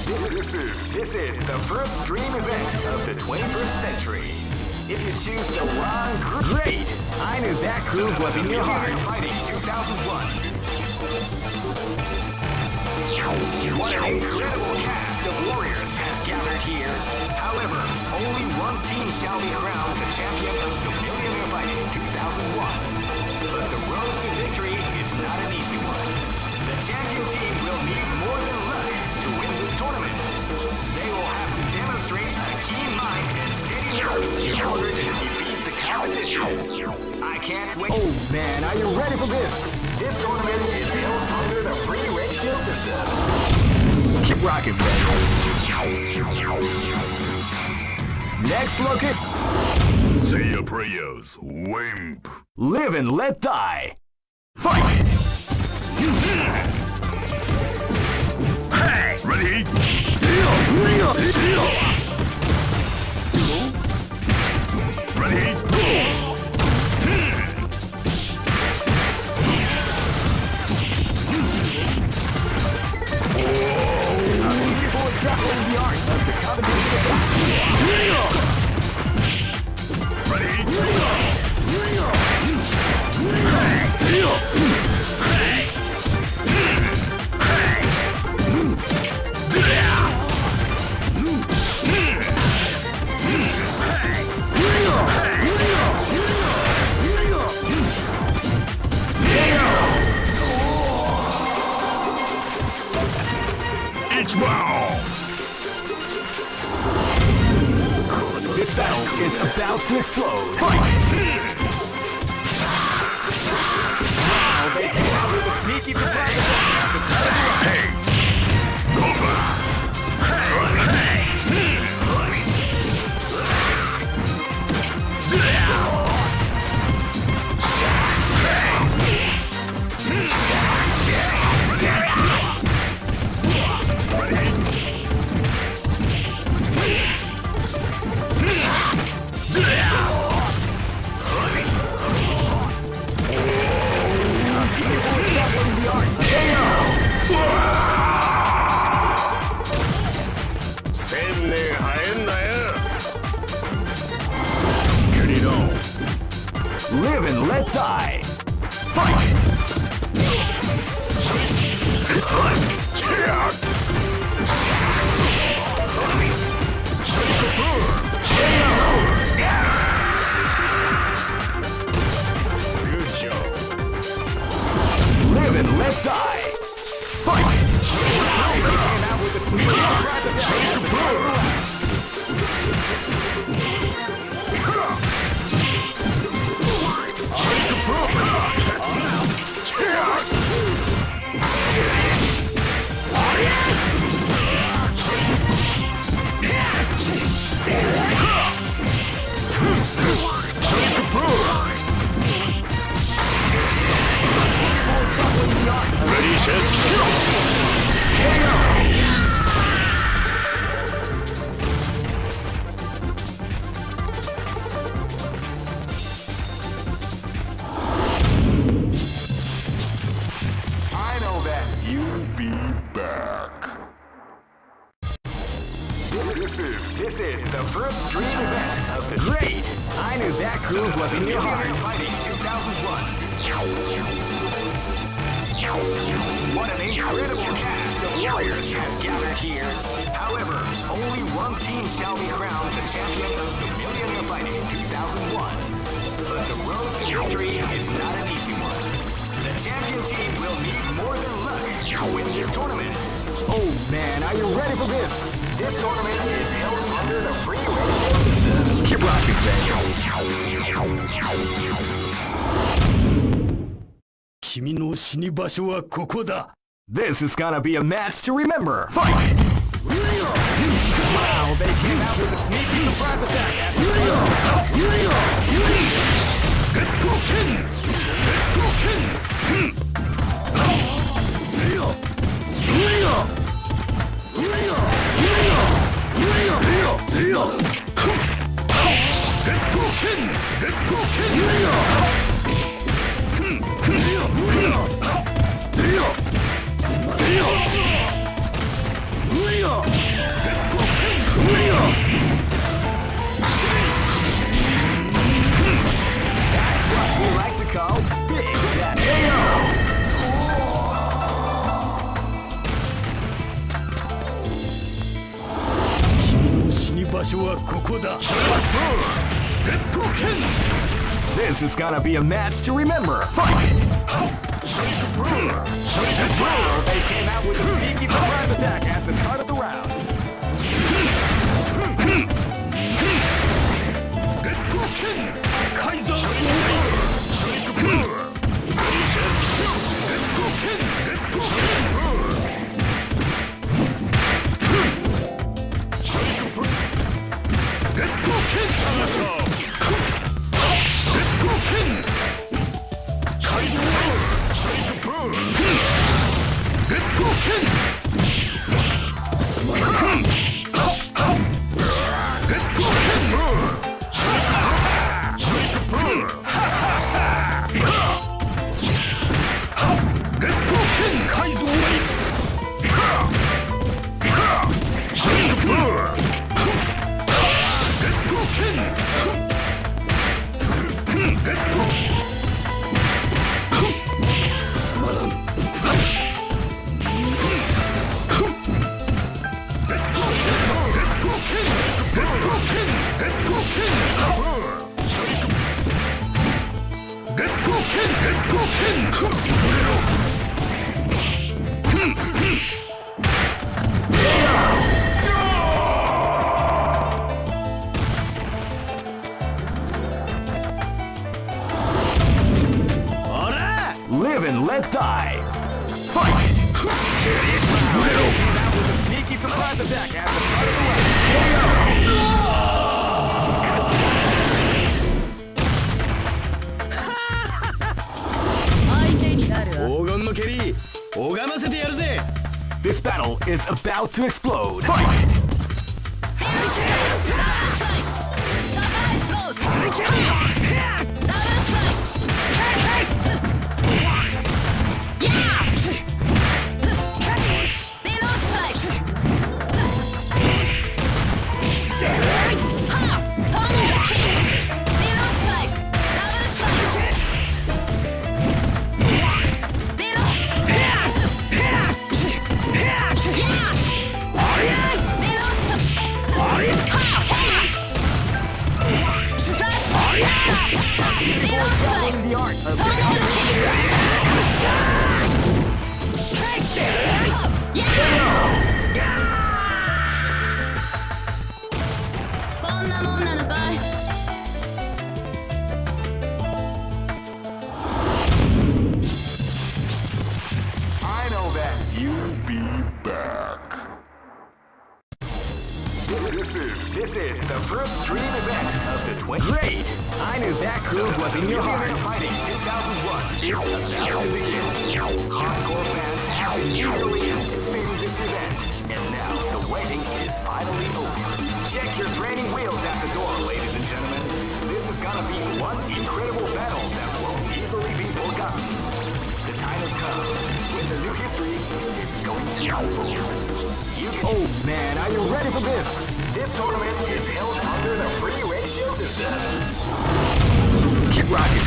This is the first dream event of the 21st century. If you choose the wrong group, great! I knew that groove was in your heart. Fighting 2001. What an incredible cast of warriors has gathered here. However, only one team shall be crowned the champion of the Millionaire Fighting 2001. But the road to victory is not an easy one. The champion team will need more than luck to win this tournament. They will have to demonstrate a keen mind and steady nerves in order to defeat the competition. I can't wait. Oh man, are you ready for this? This tournament is held under the free ratio system. Keep rocking, man. Next, look at. Say your prayers, wimp. Live and let die. Fight! Hey! Ready? Ready? Battling the art of the combination. Ready? This battle is about to explode. Fight! Hey! Over! Get it on. Live and let die. Fight! Good job. Live and let die. Fight! Ready, set, I know that. You'll be back. This is the first dream event of the great. I knew that groove was in your heart. Fighting 2001. What an incredible cast of warriors has gathered here. However, only one team shall be crowned the champion of the Millionaire Fighting 2001. But the road to victory is not an easy one. The champion team will need more than luck to win this tournament. Oh man, are you ready for this? This tournament is held under the free ratio system. Keep rocking, man. 君の死に場所はここだ。 This is gonna be a match to remember. Fight! Wow, they came out with a sneaky surprise attack. call Big Bad AO. 君の死に場所はここだ。 This is gonna be a match to remember. Fight! They came out with a sneaky surprise attack at the start of the round. Live and let die. Fight! Sneaky surprise attack at the start of the round. This battle is about to explode. Fight! The art of I know that you'll be back. This is the first dream event of the 20. Great! I knew that groove was in your heart. Fighting 2001 is about to begin. Hardcore fans have been eagerly anticipating this event, and now the waiting is finally over. Check your training wheels at the door, ladies and gentlemen. This is gonna be one incredible battle that won't easily be forgotten. The time has come when the new history is going to unfold. Oh man, are you ready for this? This tournament is held under the free ratio system. Keep rocking,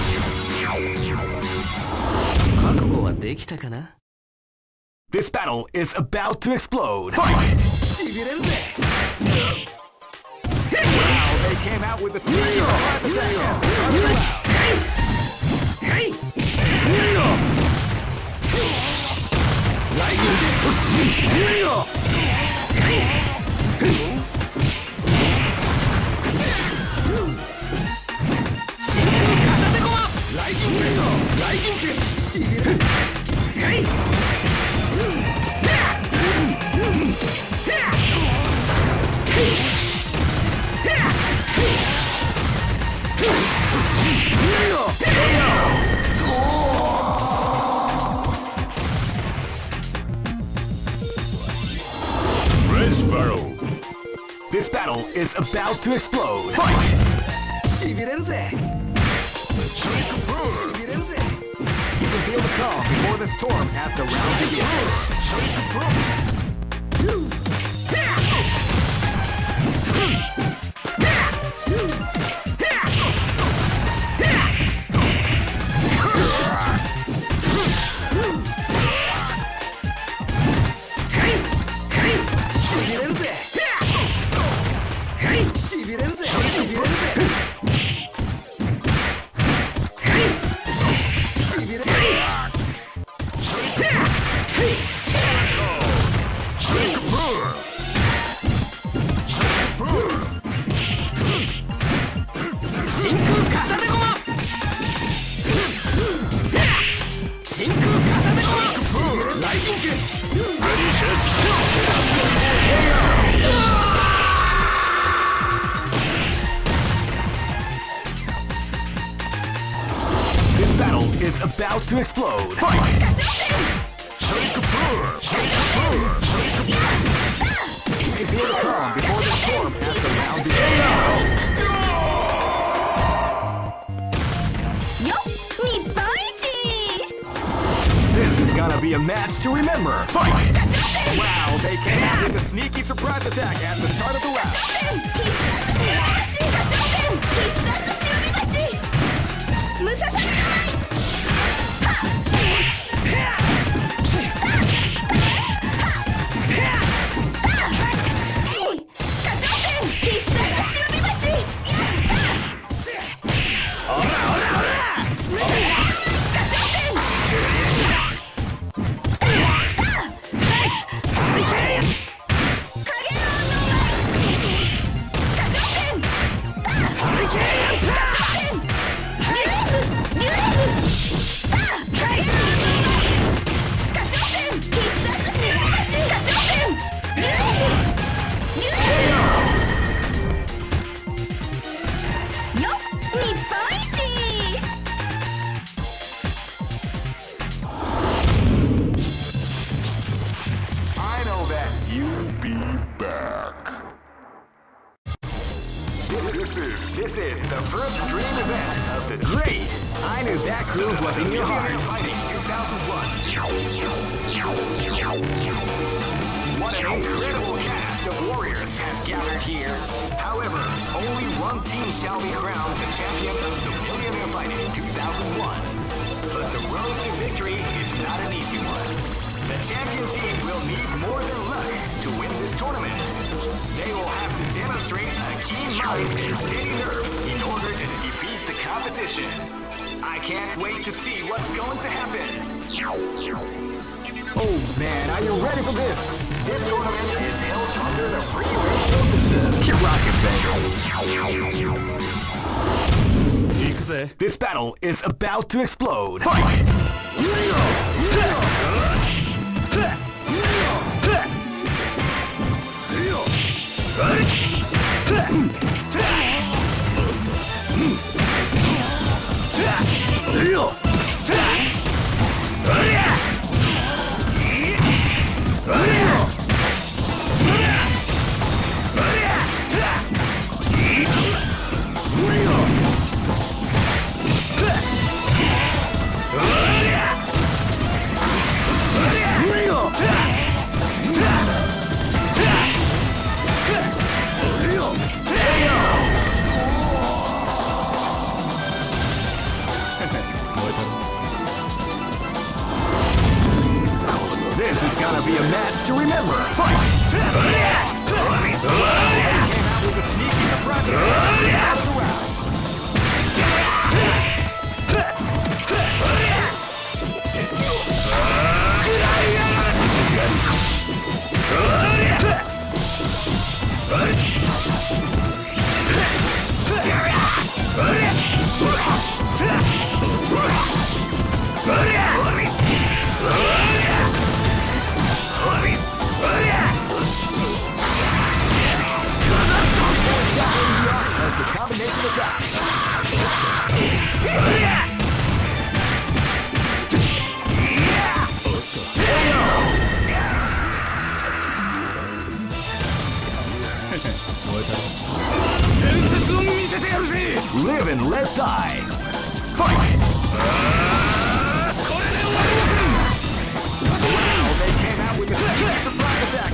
bro. This battle is about to explode. Fight! Wow, they came out with the three. This battle is about to explode. Fight! You can feel the calm before the storm as the round begins. to explode. Fight! Shake a boom! Shake a boom! Shake a boom! You may feel the calm before the storm as the round begins. This is gonna be a match to remember. Fight! Wow, they came out with a sneaky surprise attack at the start of the round. This is the first dream event of the great I Knew That Groove Was In Your Heart Fighting 2001. What an incredible cast of warriors has gathered here. However, only one team shall be crowned the champion of the Millionaire Fighting 2001. But the road to victory is not an easy one. The champion team will need more than luck to win this tournament. They will have to demonstrate a keen mind and steady nerves in order to defeat the competition. I can't wait to see what's going to happen. Oh man, are you ready for this? This tournament is held under the free ratio system. Keep rocking, baby. This battle is about to explode. Fight! This is gonna be a match to remember. Fight! Came out with a sneaky surprise out of the round. The combination attack. Live and let die. Fight! Wow, they came out with a surprise attack.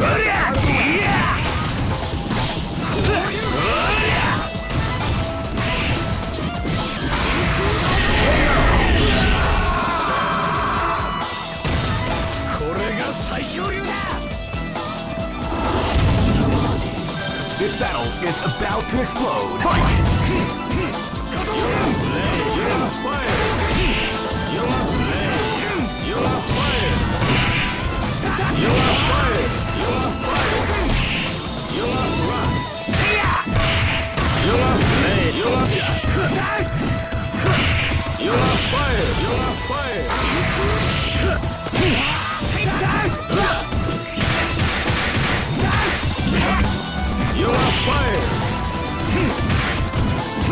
This battle is about to explode. Fight! You're on fire! You're on fire! You're on fire! You're on fire! You're on fire! You're on rust! You're on fire! You're on fire! You're on fire! You're on fire! You're on fire!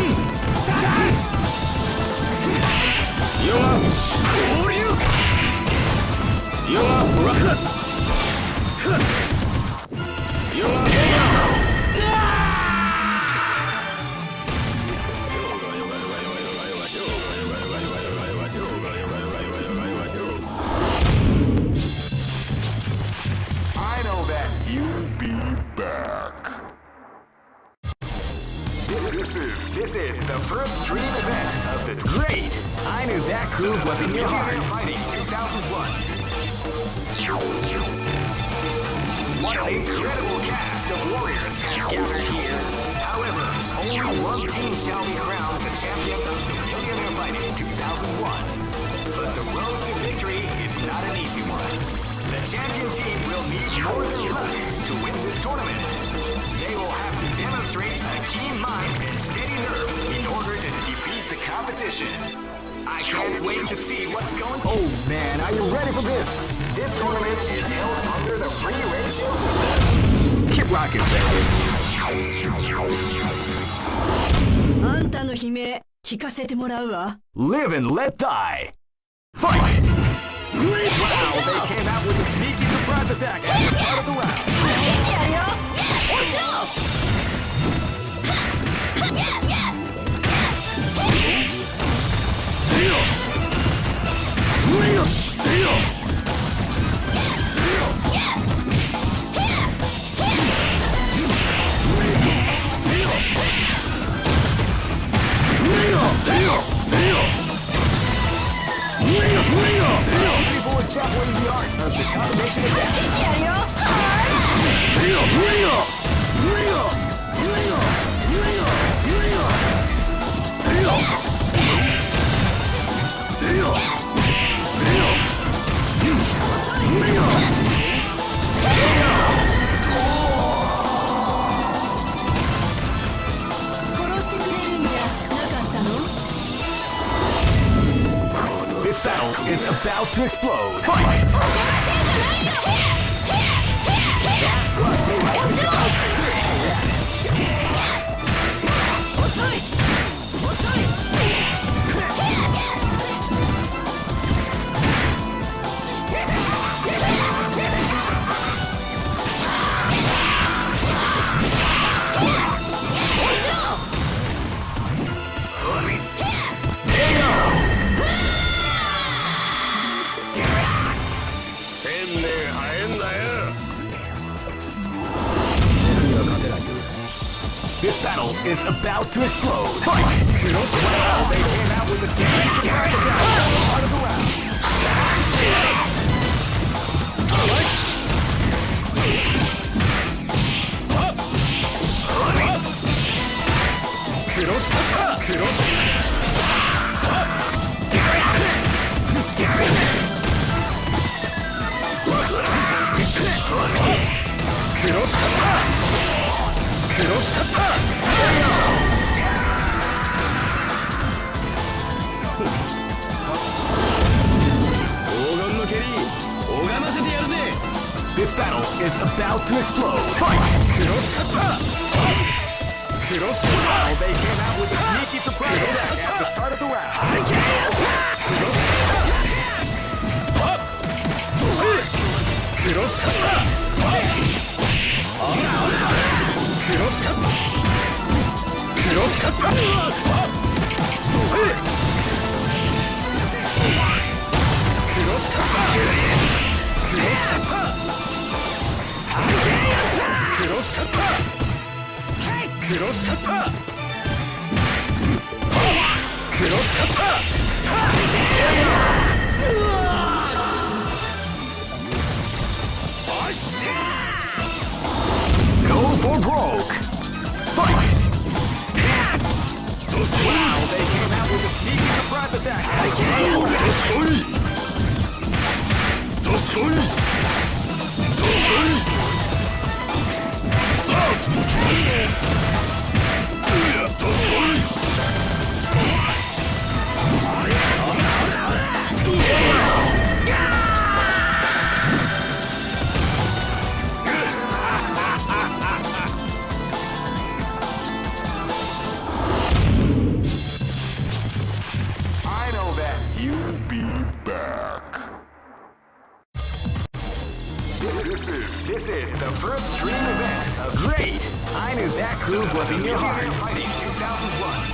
I know that you'll be back. This is the first dream event of the great. I knew that groove was in your heart. Fighting 2001. What an incredible cast of warriors has gathered here. However, only one team shall be crowned the champion of the Millionaire Fighting 2001. But the road to victory is not an easy one. The champion team will need more than luck to win this tournament. They will have to demonstrate a keen mind and steady nerves in order to defeat the competition. I can't wait to see what's going on. Oh man, are you ready for this? This tournament is held under the free ratio system. Keep rocking, baby. あんたの悲鳴聞かせてもらうわ。 Live and let die. Fight! Wow, they came out with a sneaky surprise attack at the start of the round. やるよ。落ちろ。 People extrapolating the art of the combination attack. やるよ。殺してくれるんじゃなかったの？ This battle is about to explode. Fight! This battle is about to explode. Fight! Wow, they came out with a damage attack at the start of the round. This battle is about to explode. Fight! Wow, they came out with a sneaky surprise attack at the start of the round. Go for broke. Fight! Wow, they came out with a sneaky surprise attack. I know that you'll be back. This is event of Great! I knew that groove was in your heart. Fighting 2001.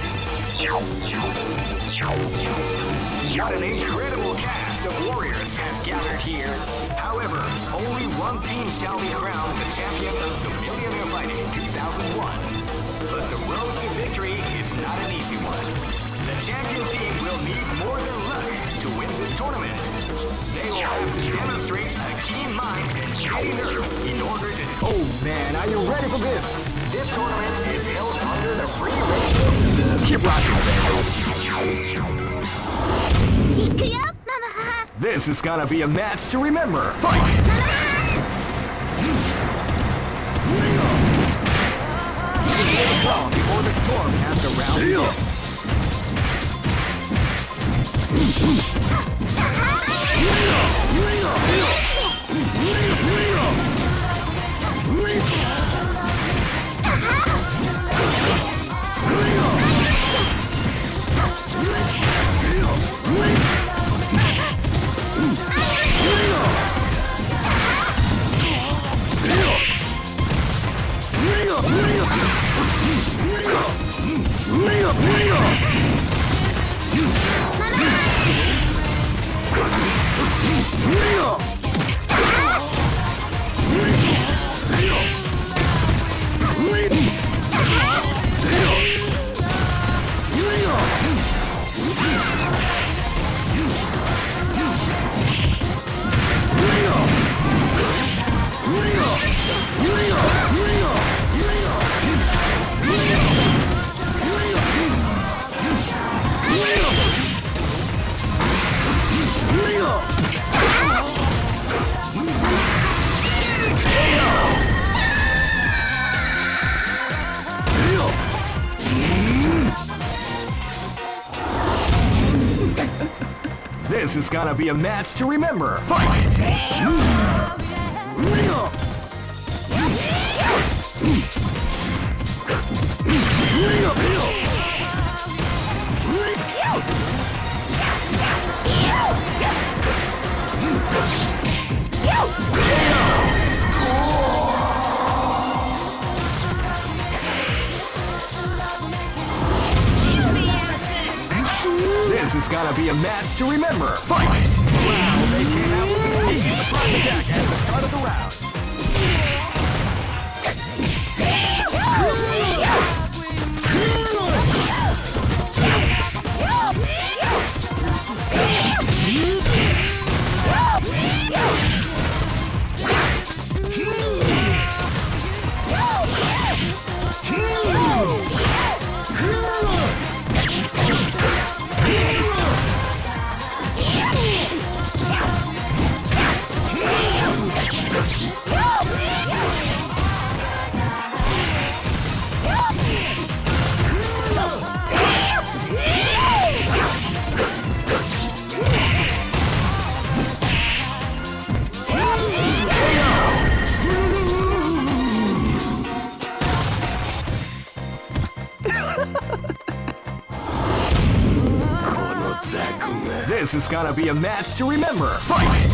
What an incredible cast of warriors has gathered here. However, only one team shall be crowned the champion of the Millionaire Fighting 2001. But the road to victory is not an easy one. The champion team will need more than luck to win this tournament. They will have to demonstrate a keen mind and steady nerves in order to... Oh man, are you ready for this? This tournament is held under the free ratio system. Keep rocking, This is gonna be a match to remember. Fight! Before the storm has the round begin. This is gonna be a match to remember. Fight! This is gonna be a match to remember. Fight! Wow, they came out with the kick and the front attack at the start of the round. This is gonna be a match to remember. Fight!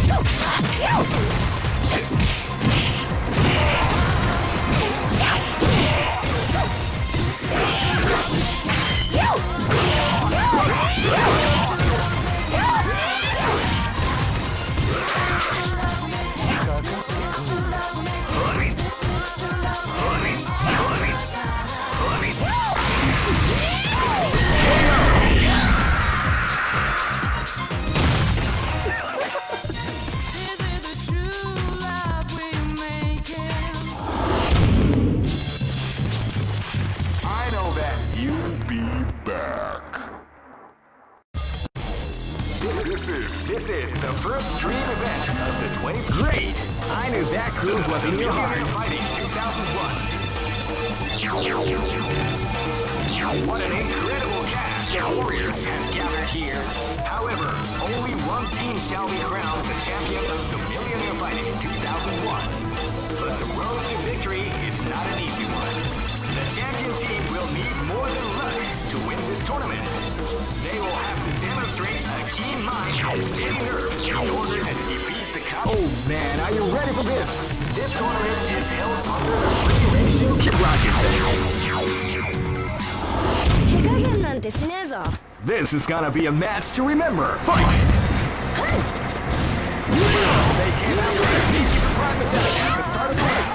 This is the first dream event of the 20th. Great! I knew that groove was in your heart. Fighting 2001. What an incredible cast of warriors has gathered here. However, only one team shall be crowned the champion of the Millionaire Fighting 2001. But the road to victory is not an easy one. The champion team will need more than luck to win this tournament. They will have to demonstrate a keen mind and steady nerves in order to defeat the Oh man, are you ready for this? This tournament is held under the free ratio. Keep rocking. 手加減なんてしねえぞ。 This is gonna be a match to remember. Fight! They came out with a sneaky surprise attack at the start of the fight.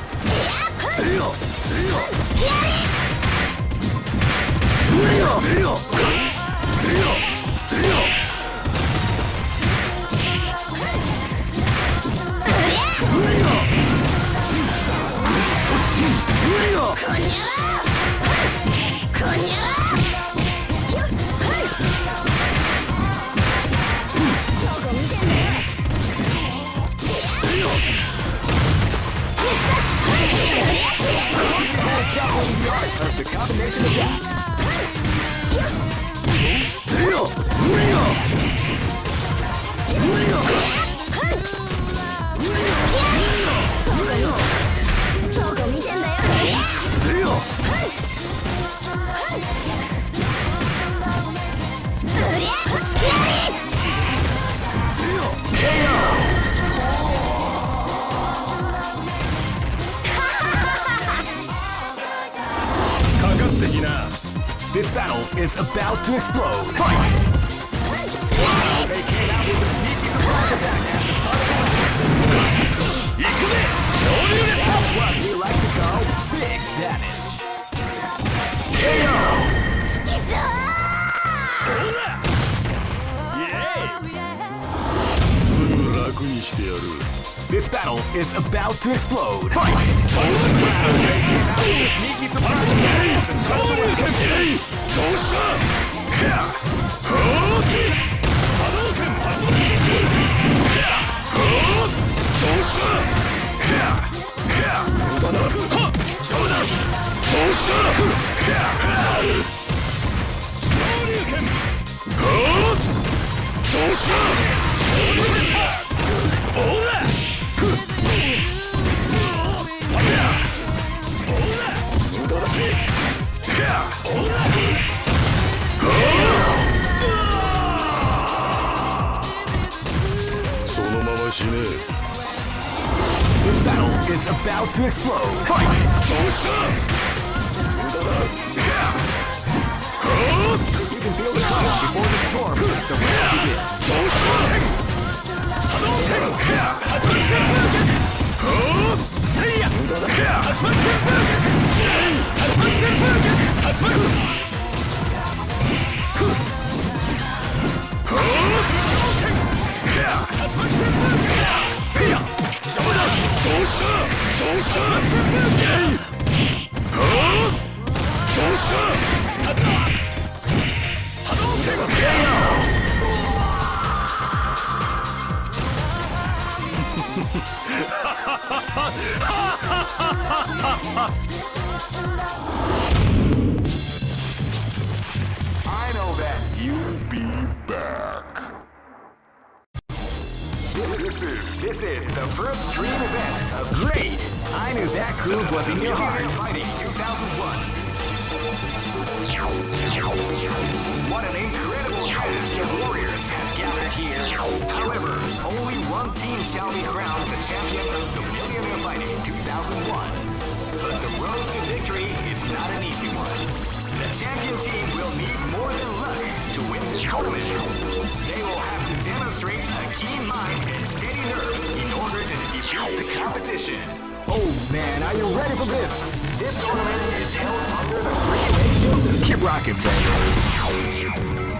Of the combination attack. This battle is about to explode. Fight! They came out with a sneaky surprise attack at the start of the fight. That's what we like to call big damage. KO! This battle is about to explode. Fight! This battle is about to explode. Fight! You can feel the color before the storm lets the rain begin. I know that you'll be back. This is the first dream event of Great. I knew that groove was in your heart. Fighting 2001. What an incredible cast of warriors has gathered here. However, only one team shall be crowned the champion of the Millionaire Fighting 2001. But the road to victory is not an easy one. The champion team will need more than luck to win this tournament. They will have to demonstrate a keen mind and steady nerves in order to defeat the competition. Oh man, are you ready for this? This tournament is held under the free ratio system. Keep rocking, baby.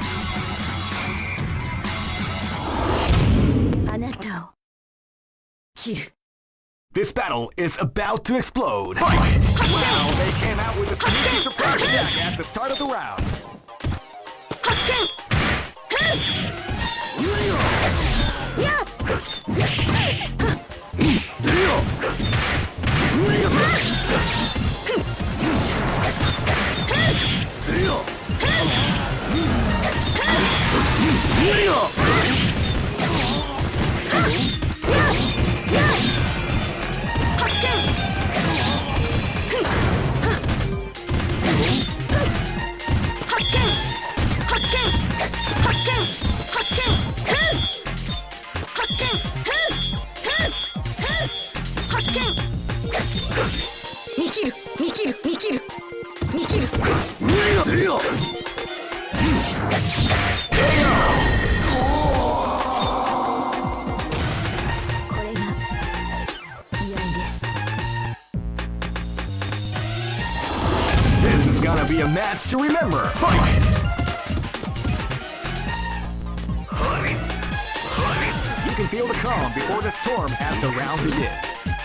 あなたを切る。 This battle is about to explode. Fight! Wow, they came out with a sneaky surprise attack at the start of the round. 見切る見切る見切る見切る。 無理だねよ。 これが居合です。 This is gonna be a match to remember. Fight! You can feel the calm before the storm as the round begins.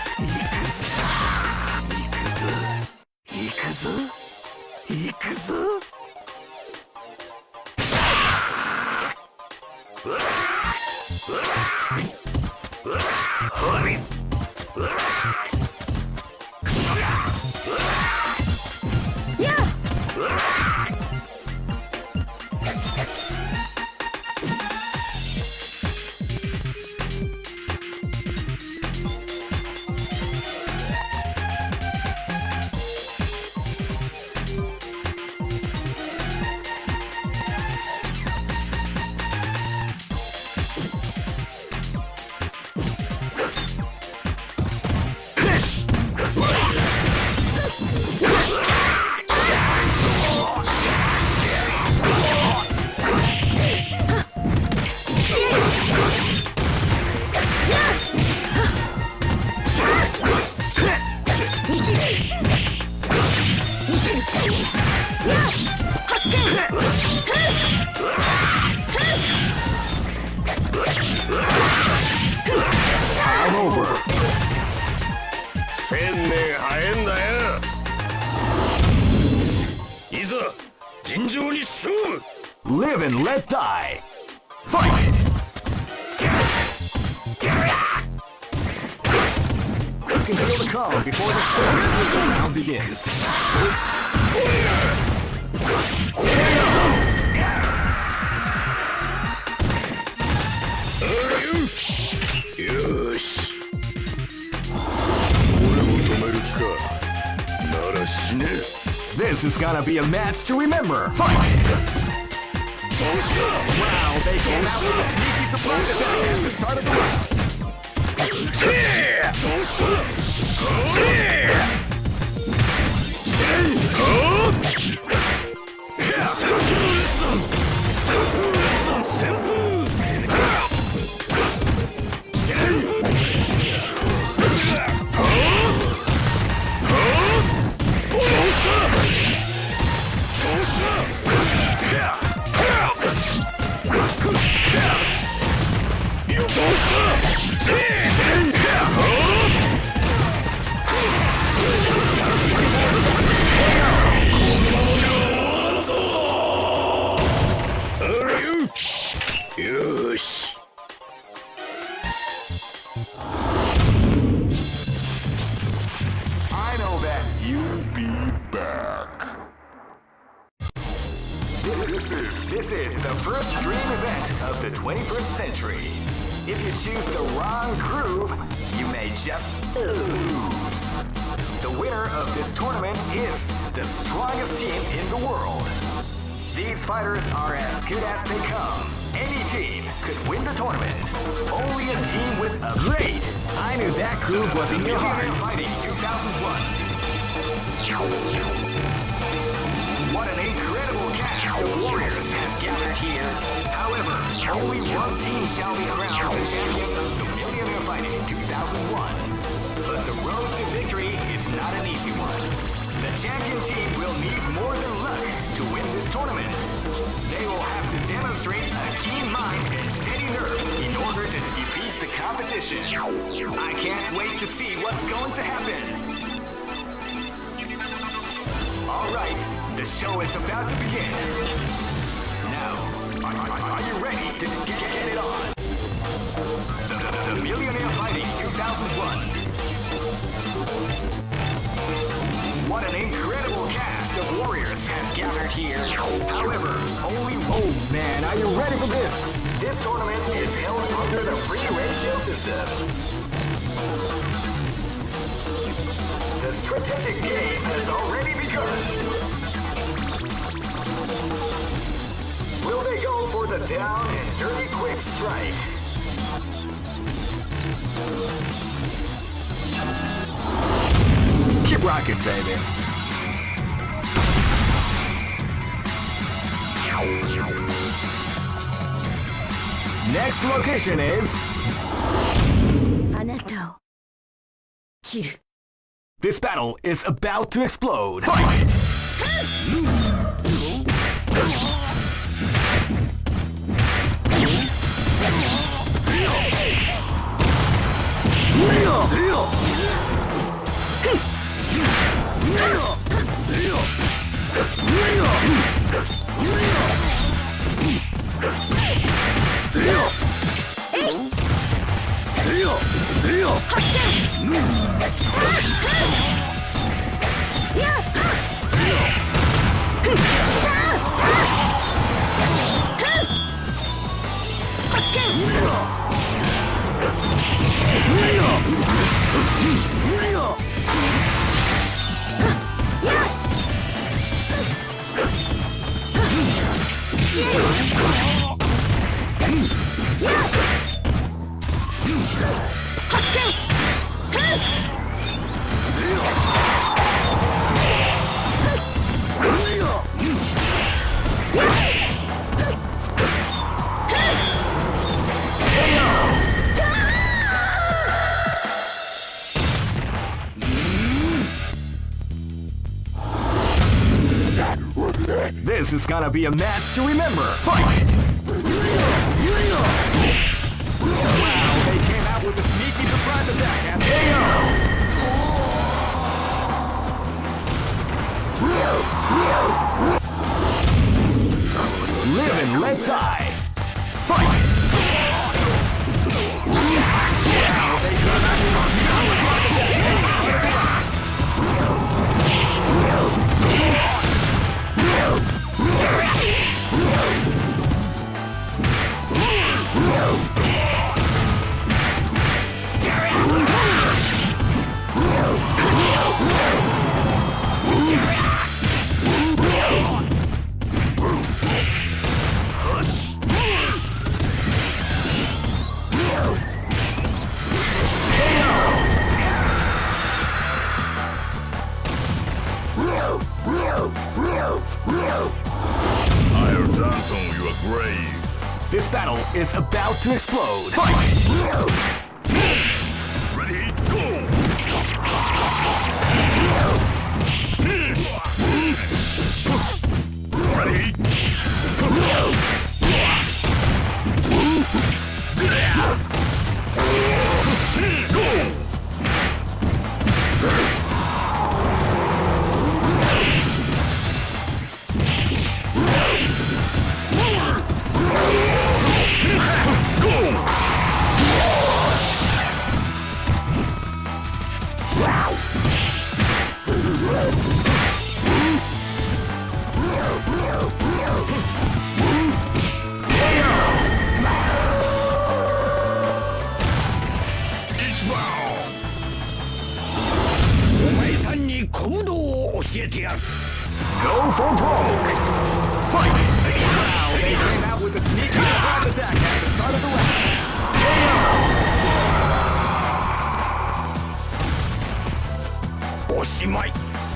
行くぞ行くぞ。 Time over. 1000年早えんだよ。いざ尋常に勝負。 Live and let die. Fight! You can feel the calm before the storm as the round begins. よし。俺を止める気か。なら死ね。 This is gonna be a match to remember. Fight! Wow, they came out with a sneaky surprise attack at the start of the round. よし。 I know that you'll be back. This is the first dream event of the 21st century. If you choose the wrong groove, you may just lose. The winner of this tournament is the strongest team in the world. These fighters are as good as they come. Any team could win the tournament. Only a team with a great. I knew that groove was in your heart. Fighting 2001. What an incredible cast of warriors has gathered here. However, only one team shall be crowned the champion of the Millionaire Fighting 2001. But the road to victory is not an easy one. The champion team will need more than luck to win this tournament. They will have to demonstrate a keen mind and steady nerves in order to defeat the competition. I can't wait to see what's going to happen. Alright, the show is about to begin. Now, are you ready to get it on? The Millionaire Fighting 2001. What an incredible cast of warriors has gathered here. However, only... Oh man, are you ready for this? This tournament is held under the free ratio system. The strategic game has already begun. Will they go for the down and dirty quick strike? rocking, baby. Next location is... あなたを切る。 This battle is about to explode. Fight! This is gonna be a match to remember. Fight! Wow, they came out with a sneaky surprise attack and live and let die. Fight! Iron dance on your grave. This battle is about to explode. Fight! Ready, go! Ready? Go! Go for broke! Fight! Wow, they came out with a sneaky surprise attack at the start of the round. Oshimai!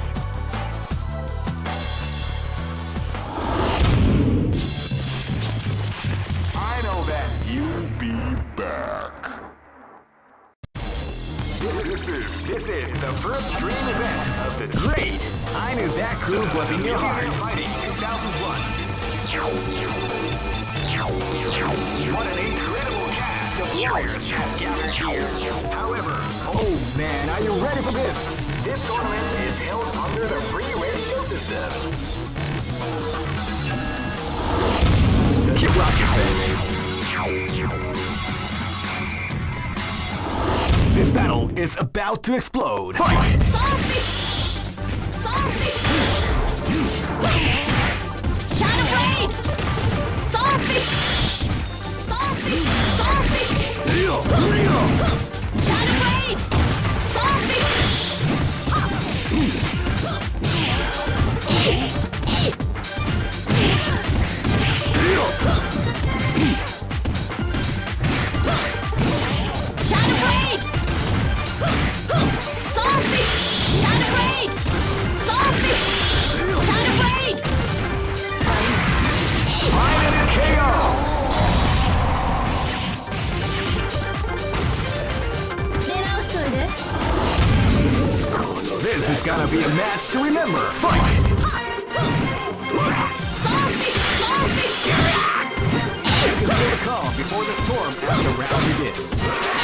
I know that you'll be back. This is the first dream event of the great I Knew That Groove Was In Your Heart Fighting 2001. What an incredible cast of warriors has gathered here. However, oh man, are you ready for this? This tournament is held under the free ratio system. Keep rocking, baby. This battle is about to explode. Fight! Shadow Blade! Shadow Blade! Shadow Blade! This is gonna be a match to remember. Fight! You can feel the calm before the storm as the round begins.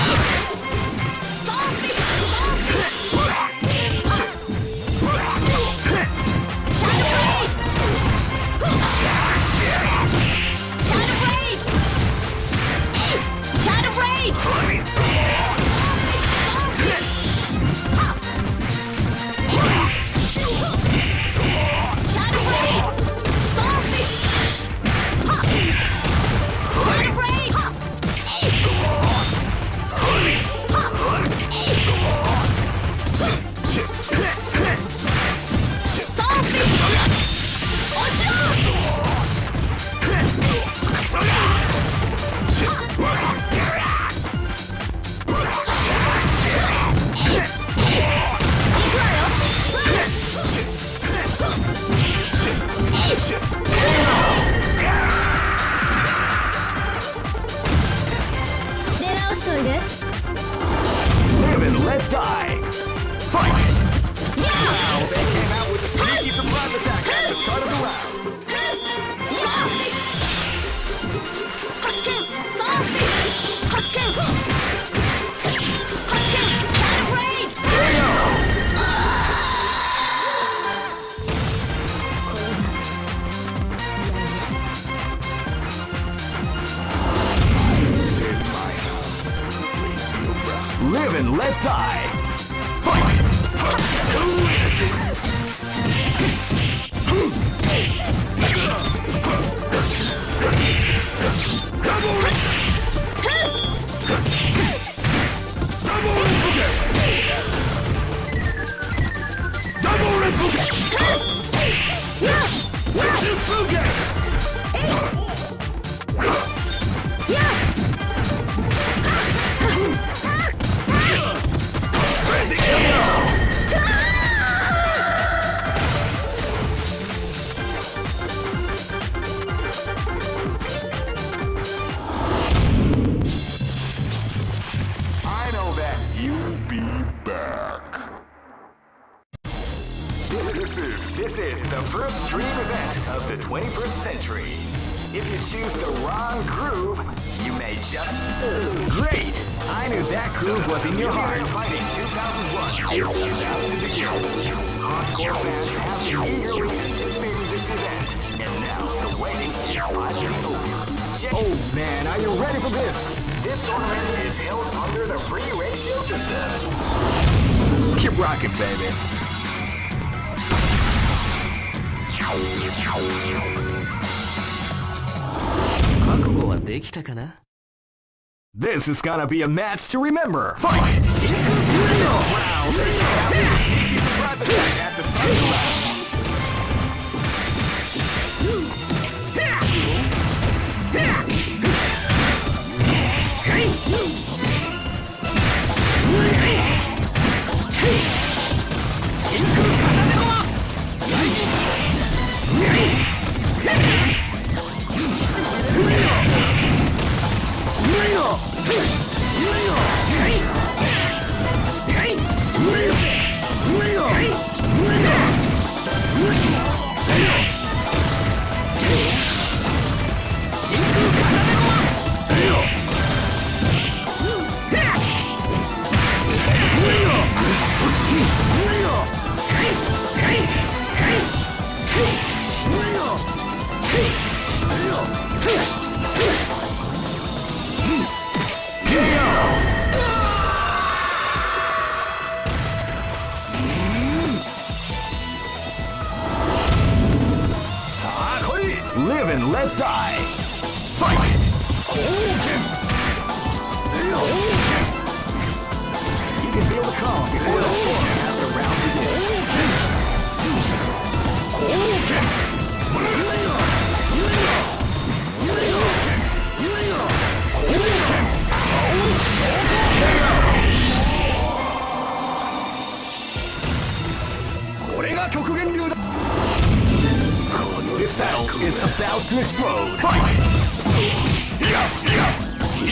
Live and let die. Fight! Wow, they came out with a sneaky surprise attack at the start of the round. Live and let die. Fight! This is the first dream event of the 21st century. If you choose the wrong groove, you may just... Great! I knew that groove was in your heart. Fighting 2001 is about to begin. Hardcore fans have been eagerly anticipating this event, and now the waiting is finally over. Oh man, are you ready for this? This tournament is held under the free ratio system. Keep rocking, baby. This is gonna be a match to remember. Fight! Live and let die. Fight! You can feel the calm before the storm as the round begins. This battle is about to explode. Fight!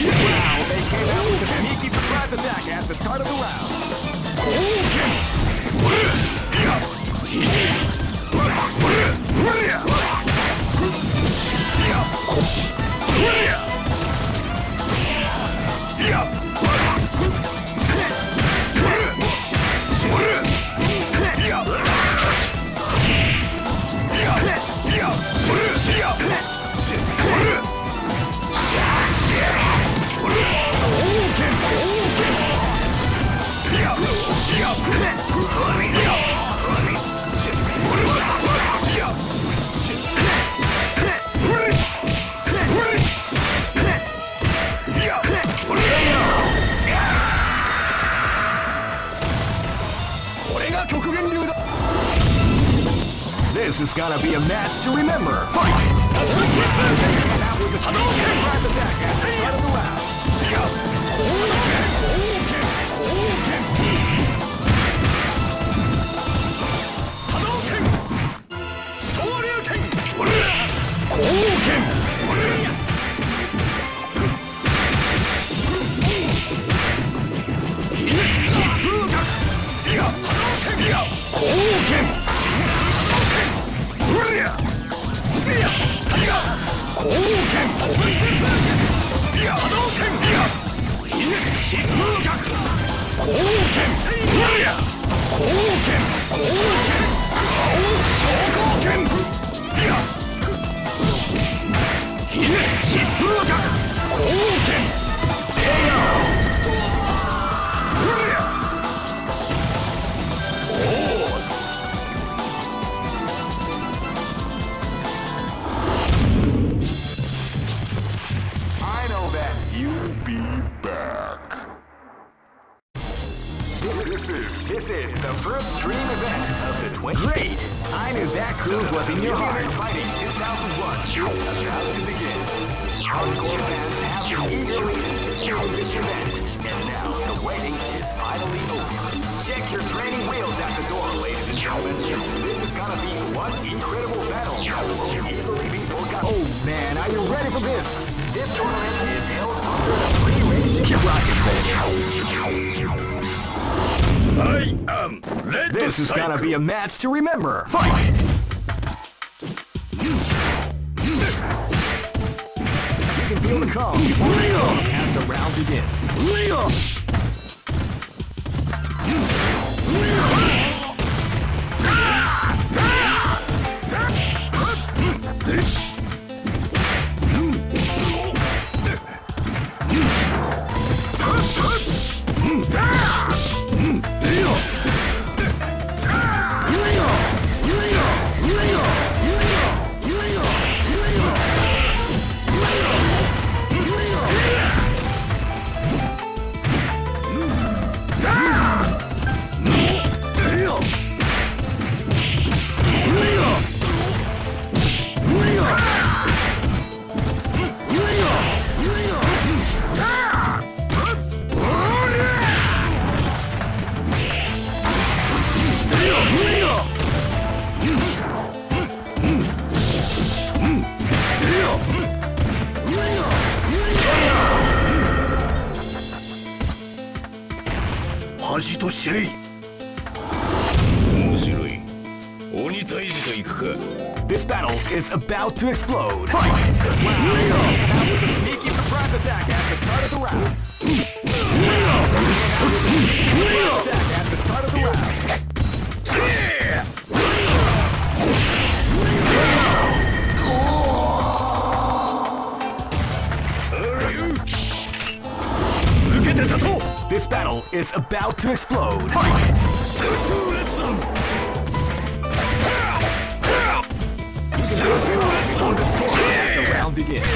Wow, they came out with a sneaky surprise attack at the start of the round. This is gonna be a match to remember. Fight! This is the first dream event of the 20. Great! I knew that groove was in your heart. Fighting 2001 is about to begin. Hardcore fans have been eagerly anticipating this event, and now the waiting is finally over. Check your training wheels at the door, ladies and gentlemen. This is gonna be one incredible battle that will easily be forgotten. Oh man, are you ready for this? This tournament is held under the free ratio. Keep rocking, baby. I am Red This is Cycle. gonna be a match to remember. Fight! You can feel the calm. And the round begins. This battle is about to explode. Fight! Wow. That was a sneaky surprise attack at the start of the round. Attack at the start of the round. This battle is about to explode. Fight! The round begins.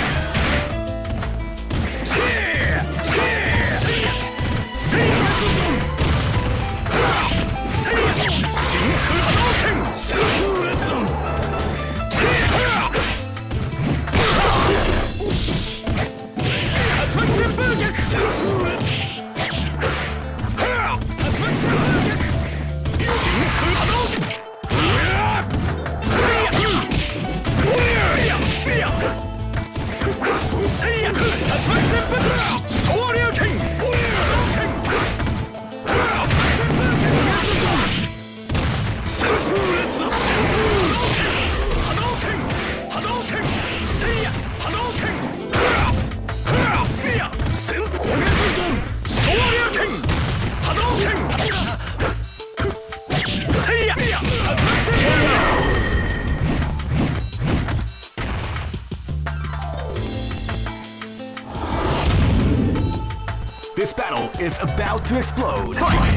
battle is about to explode. Fight!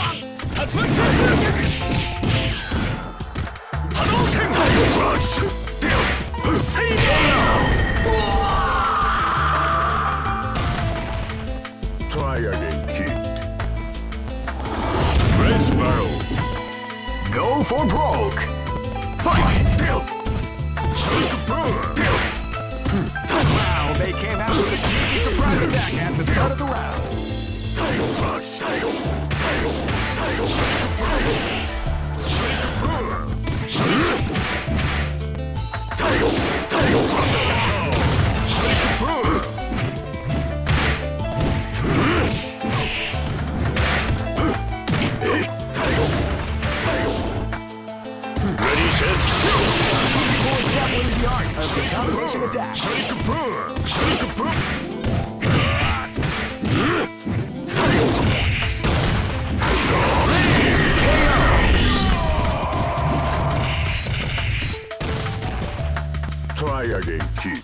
Tiger Crush! Try again, kid. Let's battle. Go for broke. Fight! Wow, they came out with a huge surprise attack at the start of the round. Tiger Crush! Tiger Try again, kid.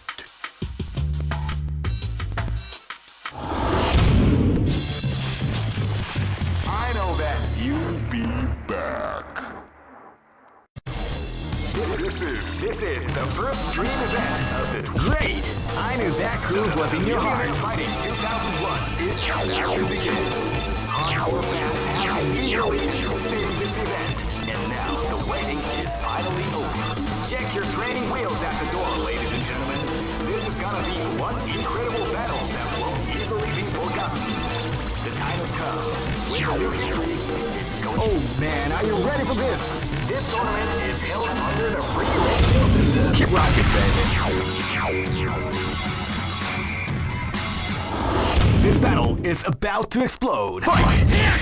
I know that You'll be back. this is the first dream event of the great. I knew that groove was in your heart. Fighting 2001 is about to begin. Hardcore fans have been eagerly anticipating this event, and now the waiting is finally over. Check your training wheels at the door, ladies and gentlemen. This is gonna be one incredible battle that won't easily be forgotten. The time has come. With a new history is going. Oh man, are you ready for this? This tournament is held under the free ratio system. Keep rocking, baby. This battle is about to explode. Fight!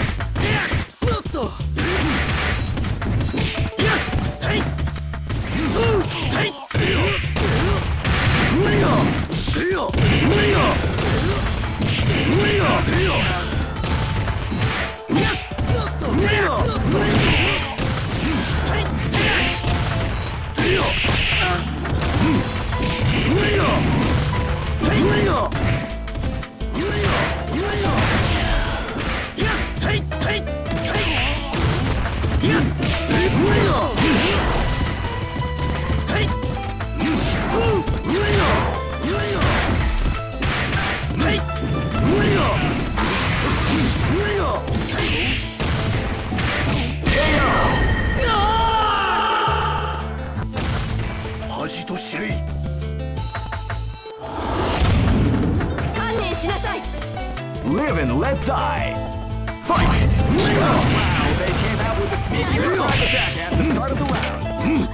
Live and let die. Fight! Wow, they came out with a sneaky surprise attack at the start of the round.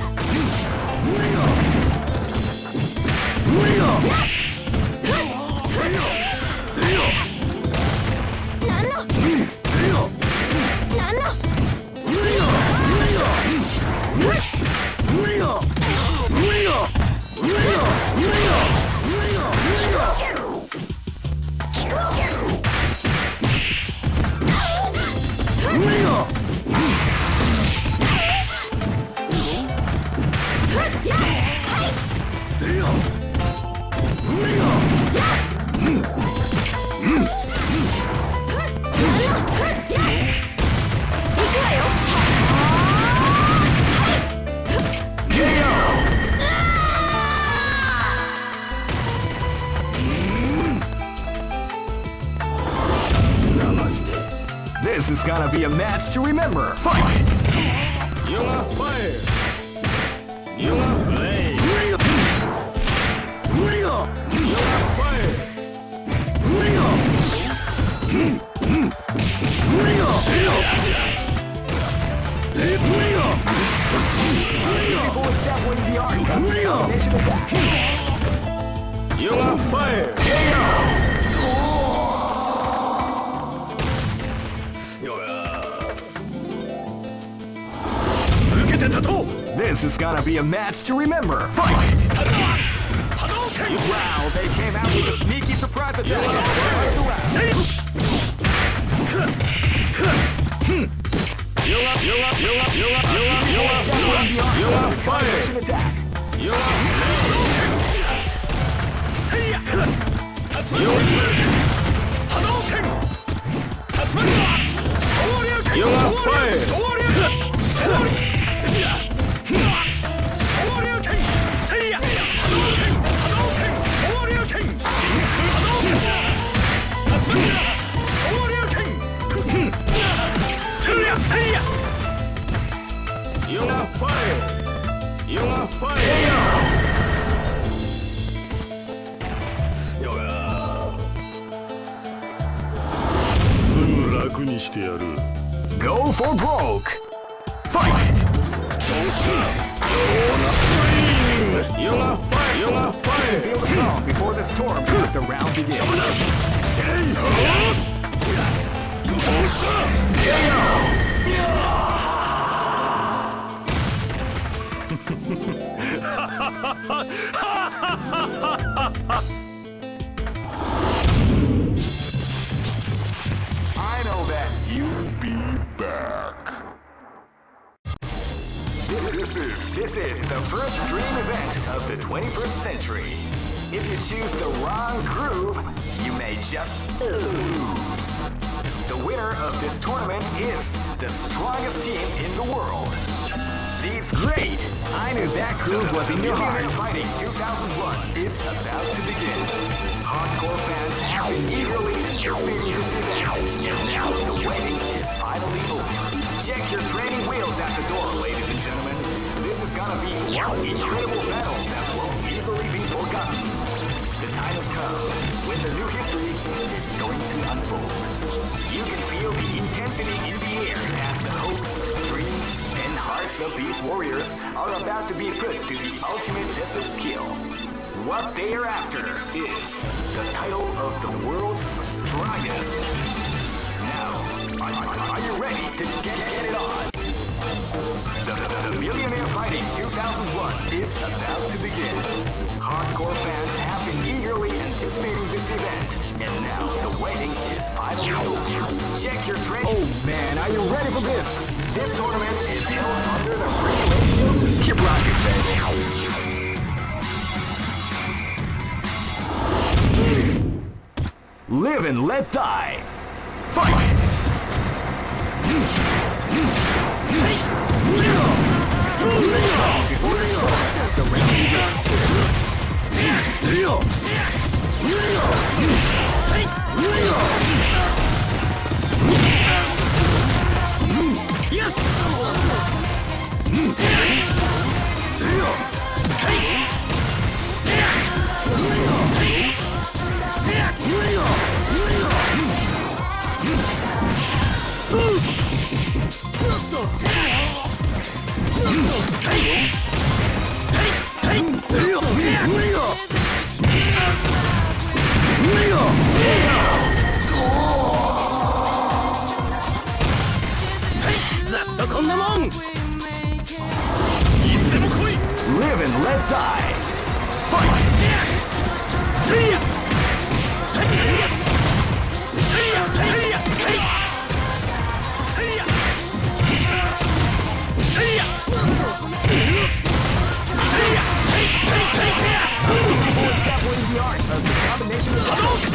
This is gonna be a match to remember. Fight! You are fire. You are blade. You are fire. You are fire. This is gonna be a match to remember. Fight! Wow, they came out with a sneaky surprise attack. You are fire. You are You are fire. You are fire. You are fire. Go for broke. Fight. You are fire. You are fire. Feel the song before the storm as the round begins. I know that you'll be back. This is the first dream event of the 21st century. If you choose the wrong groove, you may just lose. The winner of this tournament is the strongest team in the world. These great! I knew that groove was in your heart. Fighting 2001 is about to begin. Hardcore fans have been eagerly anticipating this event, and now the waiting is finally over. Check your training wheels at the door, ladies and gentlemen. This is gonna be one incredible battle that won't easily be forgotten. The time has come when the new history is going to unfold. You can feel the intensity in the air as the hopes, dreams, and hearts of these warriors are about to be put to the ultimate test of skill. What they are after is the title of the world's strongest. Now, are you ready to get it on? The Millionaire Fighting 2001 is about to begin. Hardcore fans have been eagerly anticipating this event, and now the waiting is finally over. Check your training. Oh man, are you ready for this? This tournament is held under the regulations. Keep rocking, baby. Live and let die. Fight! Live and let die. Fight! See ya! See ya! See ya! See ya! See ya! See ya! Definitely the art of the combination of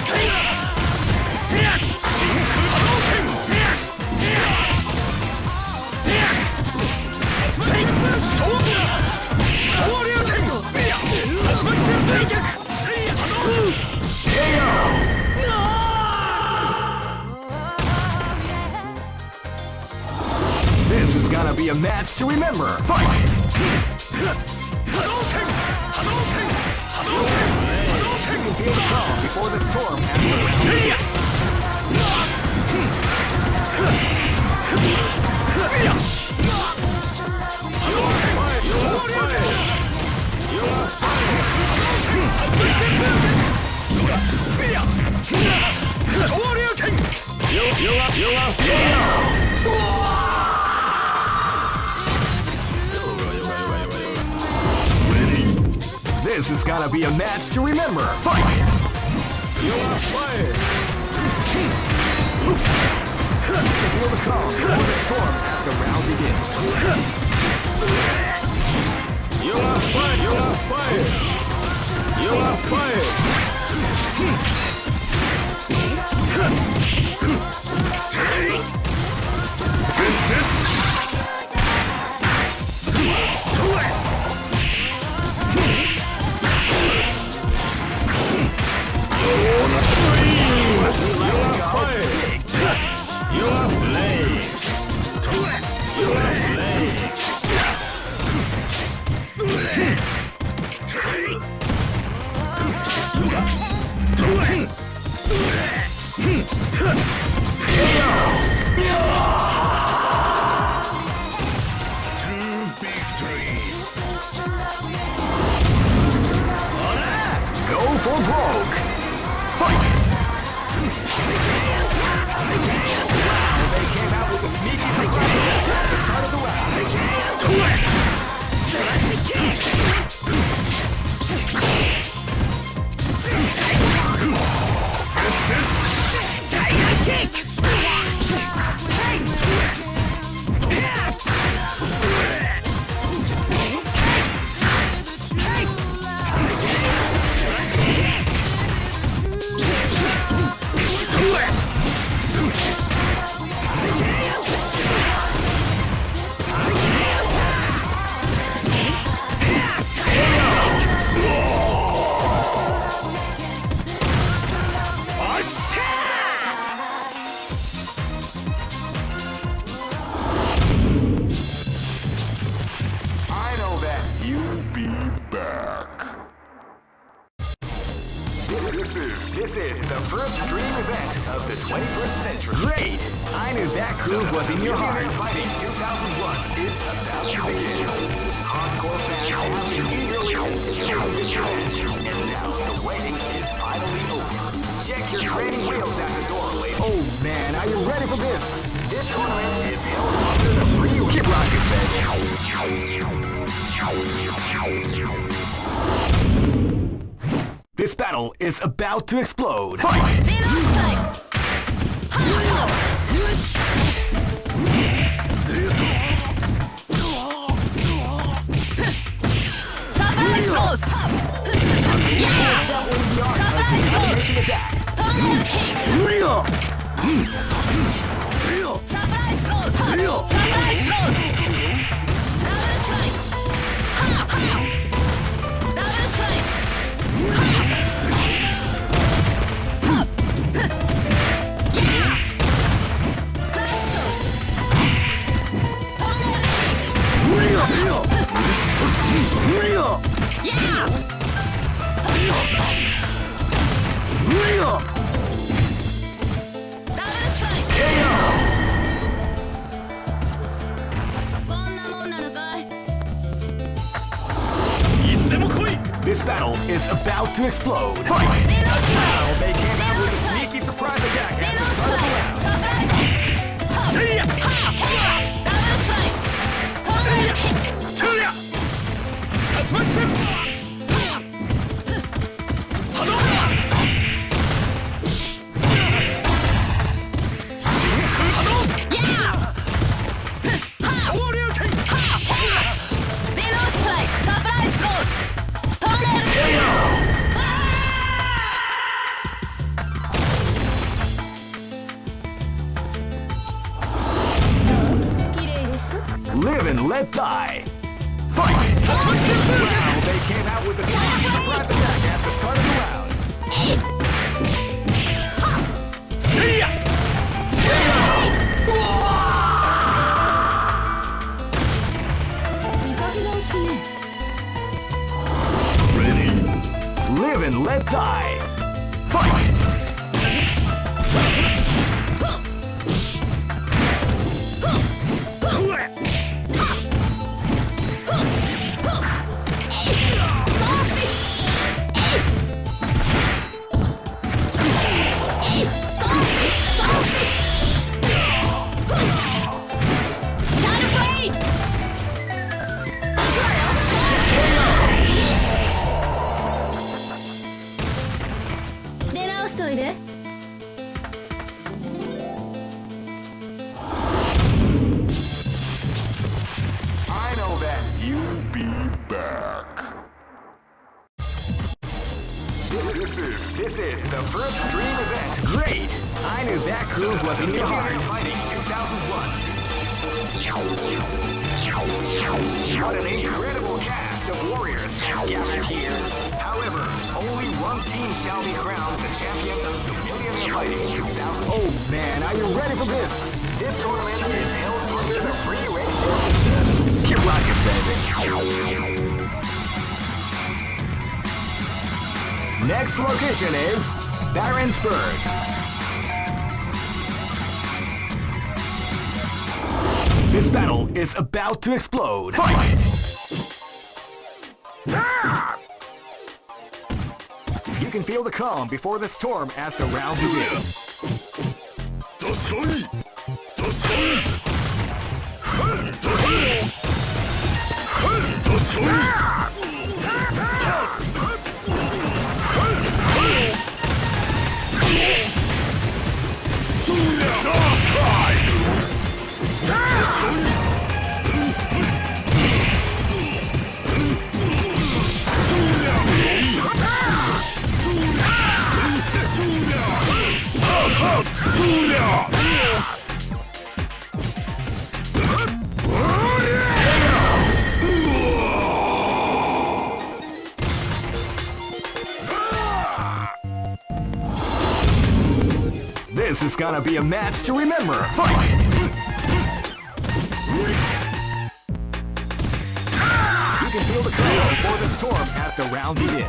This is gonna be a match to remember. Fight! Hadouken! Hadouken! Hadouken! You can feel the calm before the storm has This is gonna be a match to remember. Fight! You are fired! Feel the calm before the storm as the round begins. You are fired! You are fired! You are fired! You Go for broke. Fight! Wow, they came out with a meaty surprise at the start of the round. Slash kick! Tiger kick! This is the first dream event of the 21st century. Great! I knew that groove was in your heart. Fighting 2001 is about to begin. Hardcore fans have been eagerly anticipating this event, and now the waiting is finally over. Check your training wheels at the door, ladies. Oh man, are you ready for this? This tournament is held under the free keep rocking, baby. This battle is about to explode. Fight! Surprise throws! Yeah! Surprise throws! Tornado kick! Surprise throws! Surprise throws! Double strike! Ha! Ha! Double strike! This battle is about to explode. Fight! Now they came out with a sneaky surprise attack at the start of the round. See ya! Double strike! Tornado kick! Live and let die. Fight! Wow, they came out with a sneaky surprise attack at the start of the round. See ya! Ready? Live and let die. Fight! This is the first dream event. Great! I knew that groove was in your heart. Fighting 2001. What an incredible cast of warriors has gathered here. However, only one team shall be crowned the champion of the Millionaire Fighting 2000. Oh man, are you ready for this? This tournament is held under the free ratio system. Keep rocking, baby. Next location is Barentsburg. This battle is about to explode. Fight! You can feel the calm before the storm as the round begins. This is gonna be a match to remember. Fight! You can feel the calm before the storm as the round begins.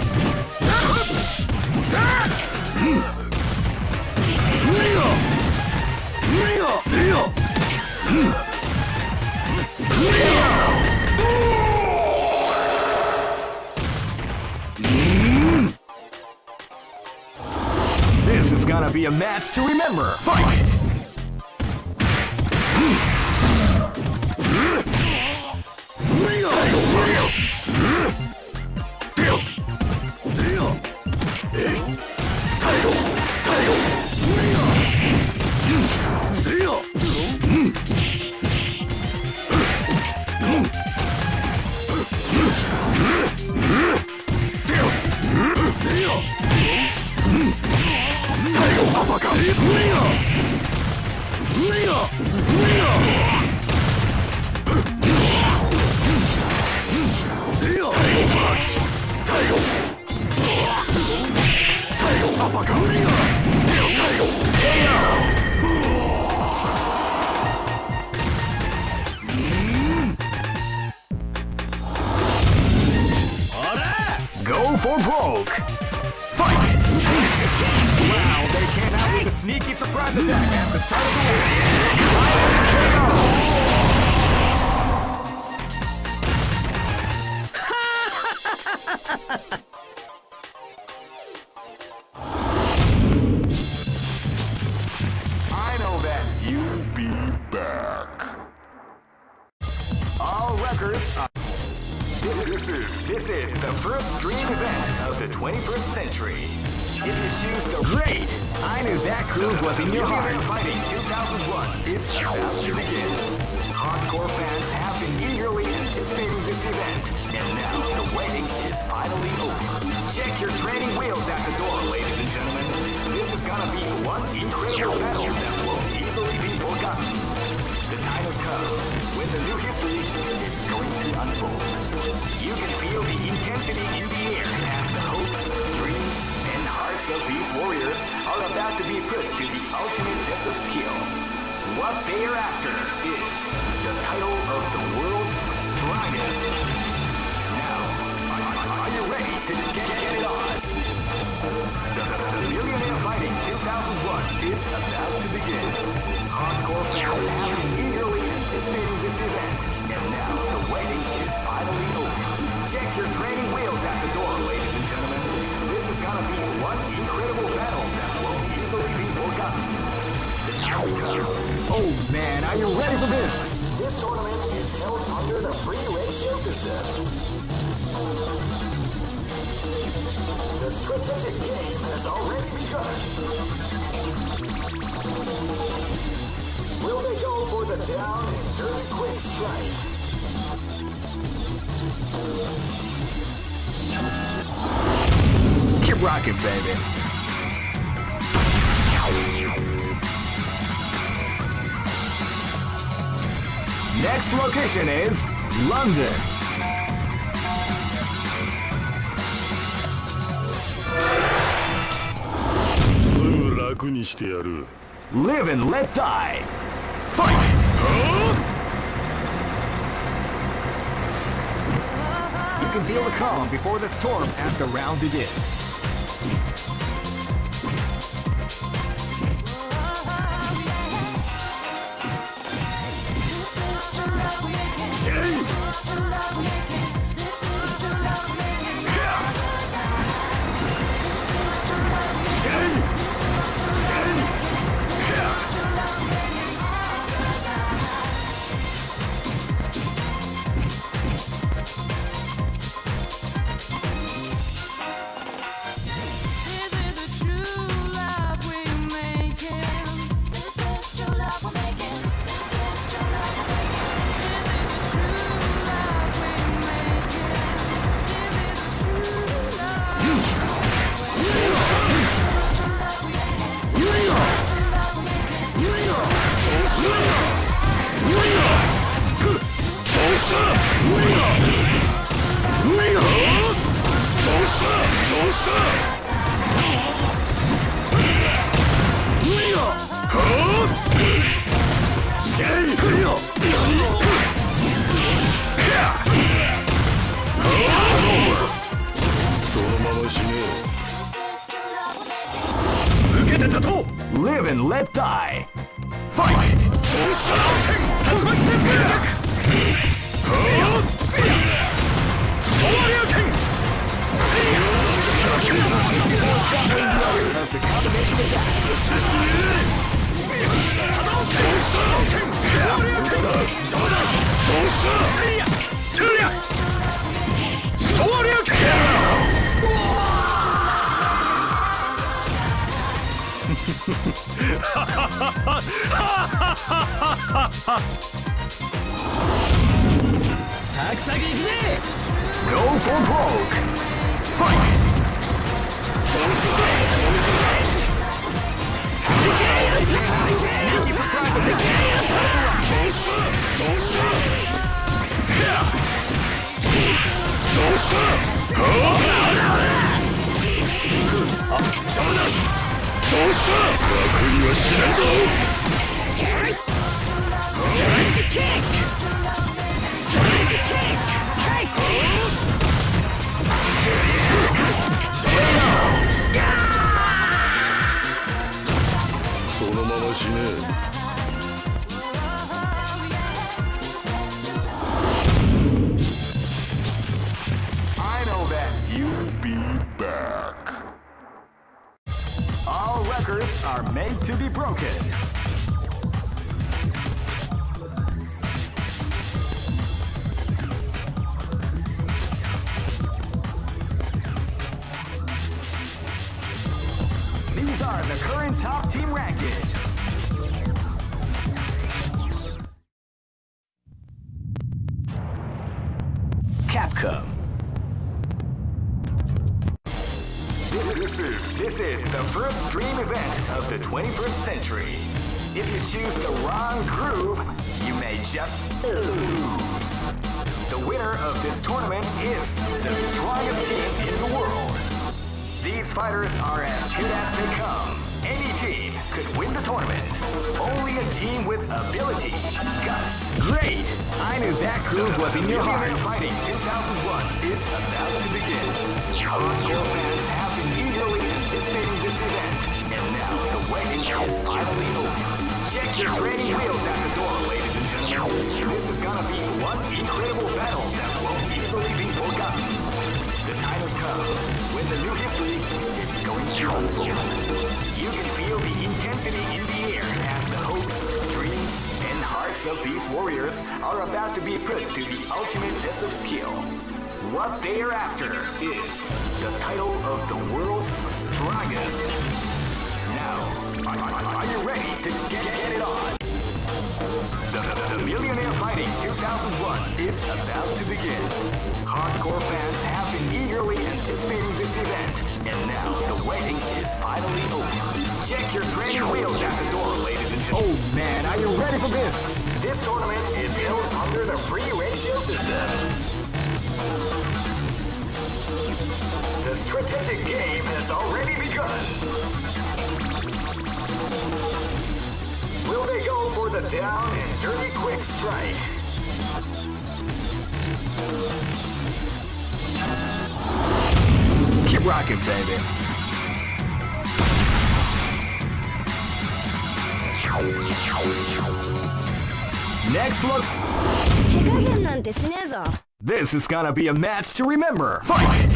This is gonna be a match to remember. Fight! Go for broke! Fight! Wow, they came out with a sneaky surprise attack at the start of the I know that you'll be back. All records are... This is the first dream event of the 21st century. If you choose the... Great! I knew that groove was in your heart. Fighting 2001 is about to begin. Hardcore fans have been eagerly anticipating this event, and now the waiting is finally over. Check your training wheels at the door, ladies and gentlemen. This is gonna be one incredible battle that won't easily be forgotten. The time has come when the new history is going to unfold. You can feel the intensity in the air as the hopes, dreams, and hearts of these warriors are about to be put to the ultimate test of skill. What they are after is the title of the world's strongest. Now, are you ready to get it on? The Millionaire Fighting 2001 is about to begin. Hardcore fans have been eagerly anticipating this event, and now the waiting is finally over. Check your training wheels at the door, ladies and gentlemen. This is gonna be one incredible battle that won't easily be forgotten. The time has come. Oh man, are you ready for this? This tournament is held under the free ratio system. The strategic game has already begun. Will they go for the down and dirty quick strike? Keep rocking, baby. Next location is London. Live and let die. Fight! You can feel the calm before the storm as the round begins. live and let die. Fight! Go for broke! Fight! I know that you'll be back. All records are made to be broken. These are the current top team rankings. Capcom. This is the first dream event of the 21st century. If you choose the wrong groove, you may just lose. The winner of this tournament is the strongest team in the world. These fighters are as good as they come. Any team could win the tournament. Only a team with ability, guts. Great! I knew that groove was in your heart. Fighting 2001 is about to begin. Hardcore fans have been eagerly anticipating this event, and now the waiting is finally over. Check your training wheels at the door, ladies and gentlemen. This is gonna be one incredible battle that won't easily be forgotten. The time has come when the new history is going to unfold. You can feel the intensity in the air as the hopes, dreams, and hearts of these warriors are about to be put to the ultimate test of skill. What they are after is the title of the world's strongest. Now, are you ready to get it on? The Millionaire Fighting 2001 is about to begin. Hardcore fans have been eagerly anticipating this event, and now the waiting is finally over. Check your training wheels at the door, ladies and gentlemen. Oh man, are you ready for this? This tournament is held under the free ratio system. The strategic game has already begun. Will they go for the down and dirty quick strike? Keep rocking, baby. Next look. 手加減なんてしねえぞ。 This is gonna be a match to remember. Fight!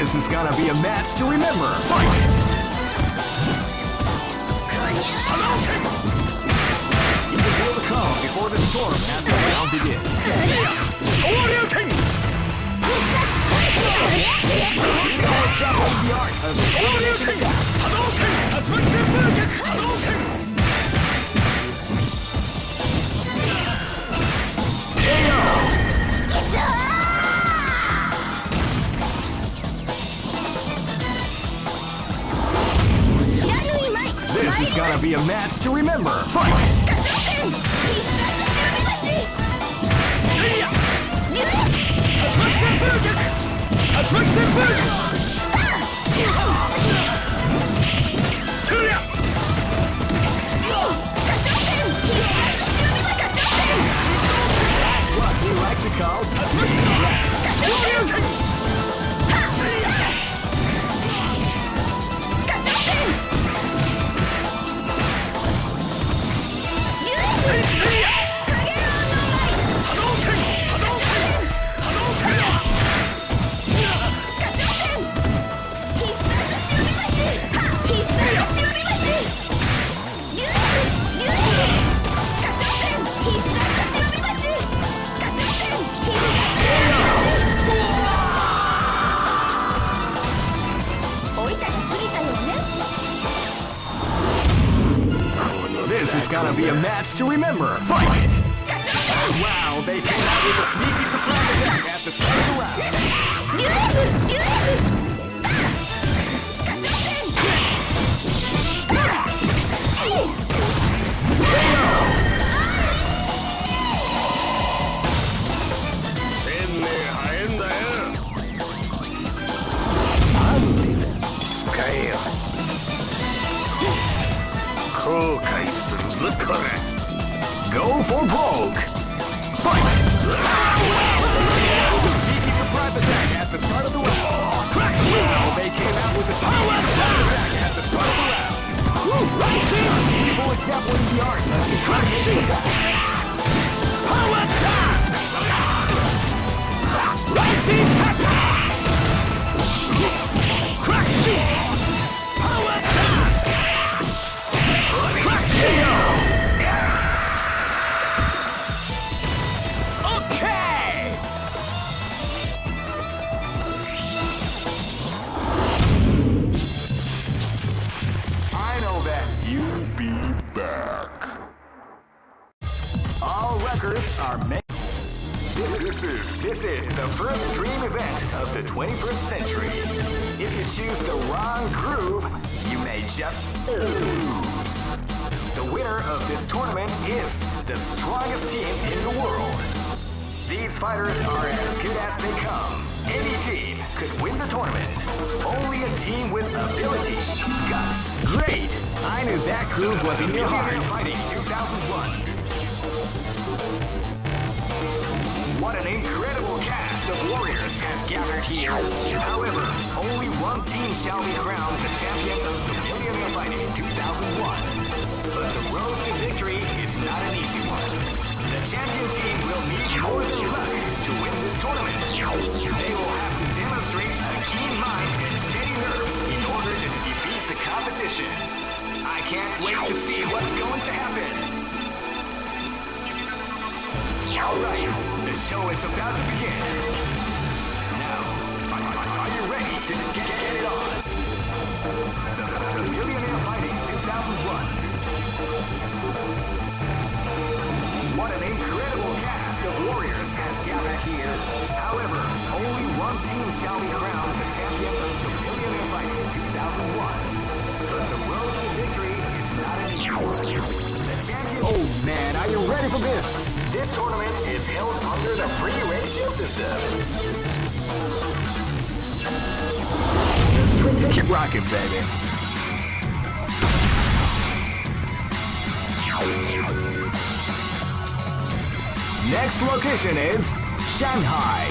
This is gonna be a match to remember. Fight! You can feel the calm before the storm as the round begins. Shoryuken! The art of Shoryuken! Hadouken! Tatsumaki Senpukyaku! Hadouken! This is gonna be a match to remember. Fight! Tatsumaki Senpukyaku! Tatsumaki Senpukyaku! Tuya! What we like to call Tatsumaki Senpukyaku! Shoryuken! This is gonna be a match to remember. Fight! Wow, they came out with a sneaky surprise attack at the start of the round. Go for broke! Fight! Sneaky surprise attack at the start of the round. Wow, they came out with a power attack at the start of the round. People exampling the art of the power attack! Rising tap! Crack sheet! Power attack! Crack sheet! Are made. This is the first dream event of the 21st century. If you choose the wrong groove, you may just lose. The winner of this tournament is the strongest team in the world. These fighters are as good as they come. Any team could win the tournament. Only a team with ability, guts. Great! I knew that groove was in your heart. Fighting 2001. What an incredible cast of warriors has gathered here. However, only one team shall be crowned the champion of the Millionaire Fighting 2001. But the road to victory is not an easy one. The champion team will need more than luck to win this tournament. They will have to demonstrate a keen mind and steady nerves in order to defeat the competition. I can't wait to see what's going to happen. Alright, the show is about to begin. Now, are you ready to get it on? The Millionaire Fighting 2001. What an incredible cast of warriors has gathered here. However, only one team shall be crowned the champion of the Millionaire Fighting 2001. But the road to victory is not an easy one. Oh man, are you ready for this? This tournament is held under the free ratio system. Keep rocking, baby. Next location is Shanghai.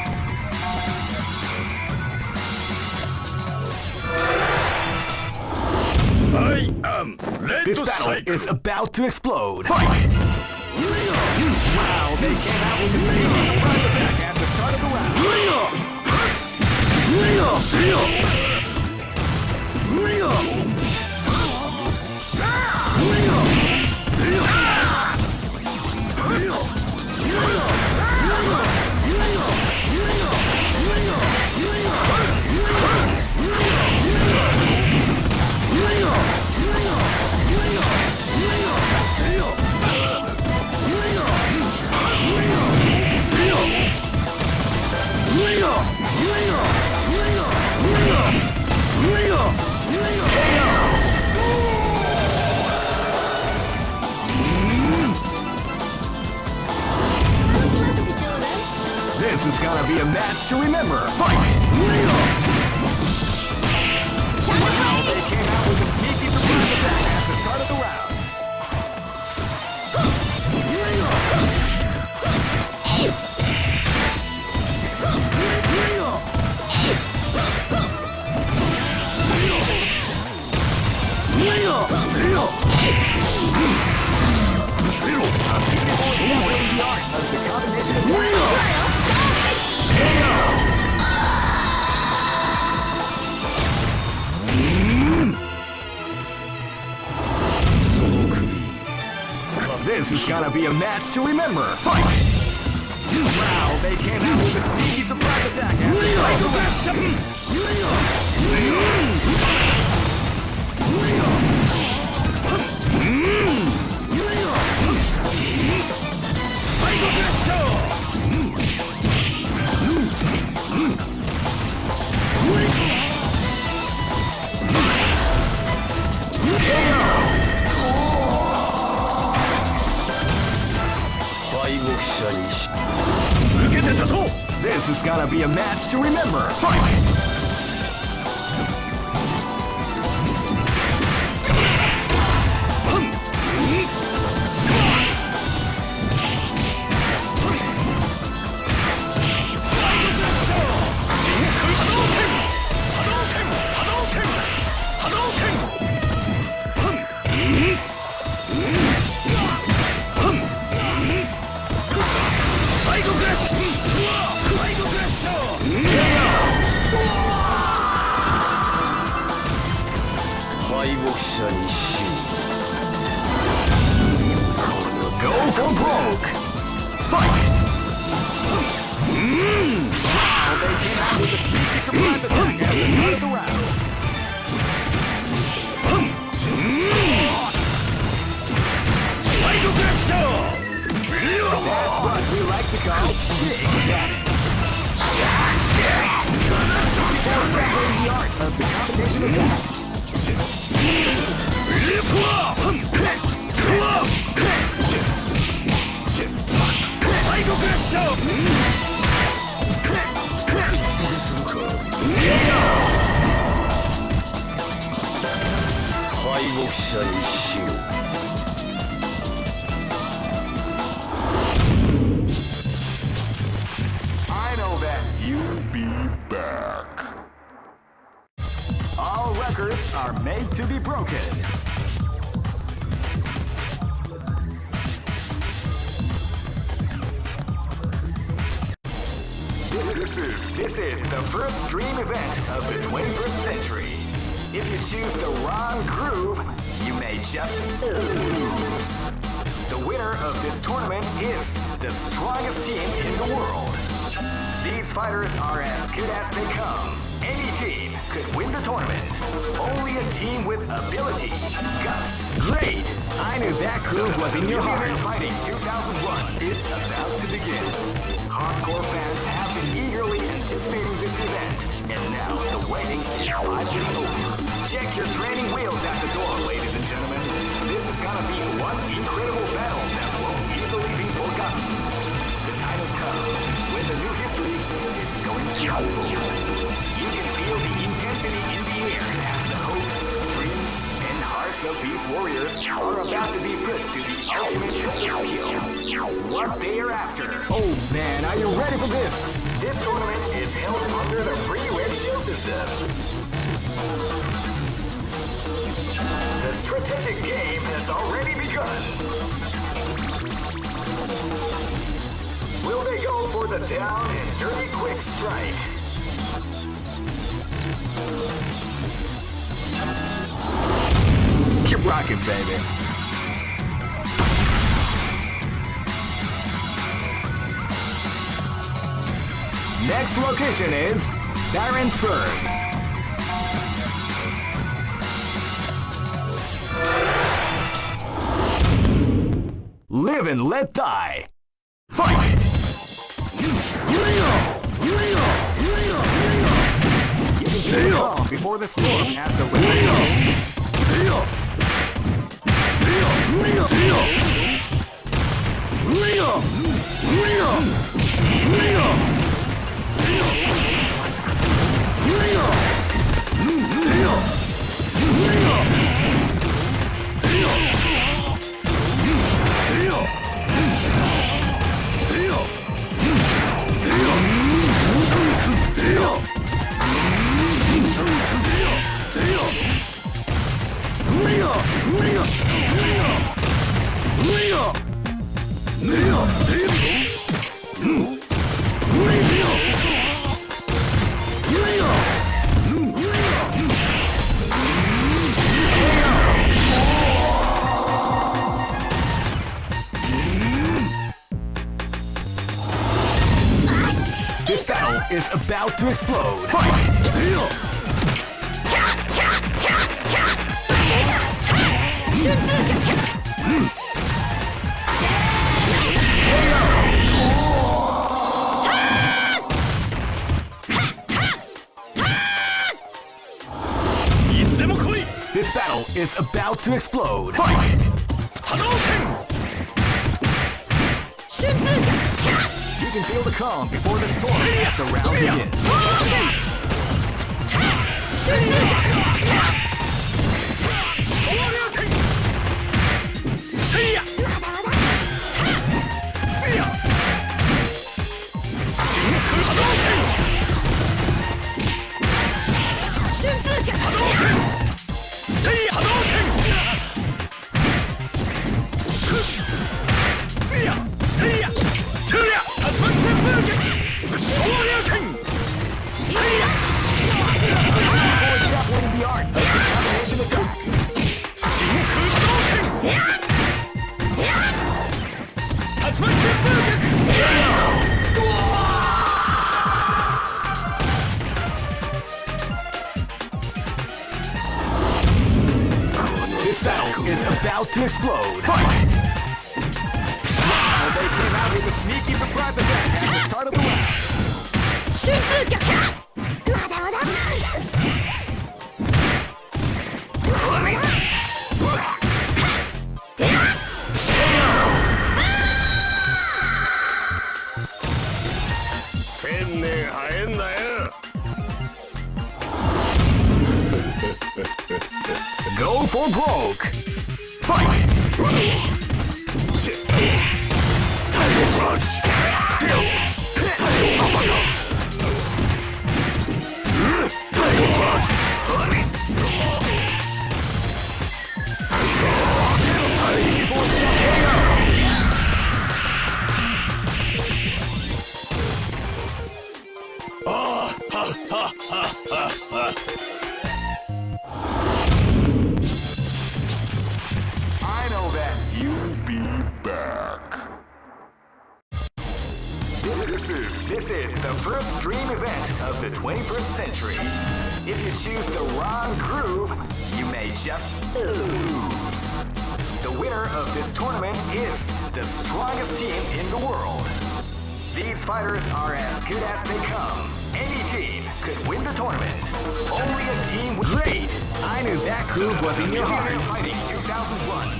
I am Red This battle Cycle. is about to explode. Fight! Wow, they came out with a surprise attack at the start of the round. This is gonna be a match to remember. Fight! Wow, they came out with a sneaky surprise attack at the start of the round. This is gonna be a match to remember. Fight! Wow, they came out with a sneaky surprise attack at the start of the round. This is gonna be a match to remember. Fight! Go for broke! Fight! Wow, they came out with a sneaky surprise attack at the start of the round. That's what we like to call big damage. Before tackling the art of the combination attack. I know that you'll be back. All records are made to be broken. This is the first dream event of the 21st century. If you choose the wrong groove, you may just lose. The winner of this tournament is the strongest team in the world. These fighters are as good as they come. Any team could win the tournament. Only a team with ability, guts. Great! I knew that groove was in your heart. Fighting 2001 is about to begin. Hardcore fans have been eagerly anticipating this event, and now the waiting is finally over. Check your training wheels at the door, ladies and gentlemen. This is gonna be one incredible battle that won't easily be forgotten. The time has come when the new history is going to unfold. You can feel the intensity in the air as the hopes, dreams, and hearts of these warriors are about to be put to the ultimate test of skill. What they are after. Oh man, are you ready for this? This tournament is held under the free red shield system. The strategic game has already begun. Will they go for the down and dirty quick strike? Keep rocking, baby. Next location is Barensburg. Live and let die. Fight! You can feel calm before the storm at the This battle is about to explode. Fight! This battle is about to explode. Fight! You can feel the calm before the storm as the round begins. The art of the combination attack. This battle is about to explode. Fight! Well, they came out with a sneaky surprise attack at the start of the round. Go for broke. Fight! Tiger Crush! Tiger Crush! I know that you'll be back. This is the first dream event of the 21st century. If you choose the wrong groove, you may just lose. The winner of this tournament is the strongest team in the world. These fighters are as good as they come. Any team could win the tournament. Only a team with... Great! I knew that groove was in your heart. Fighting 2001.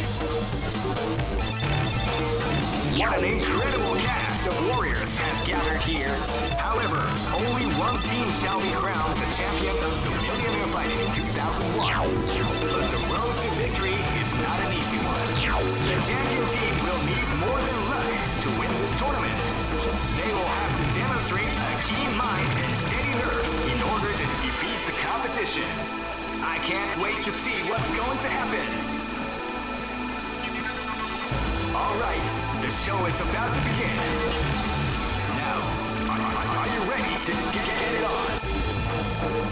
What an incredible cast of warriors has gathered here. However, only one team shall be crowned the champion of the Millionaire Fighting 2001. But the road to victory is not an easy one. The champion team will need more than luck to win this tournament. They will have to demonstrate a keen mind and steady nerves in order to defeat the competition. I can't wait to see what's going to happen. Alright, the show is about to begin. Now, are you ready to get it on?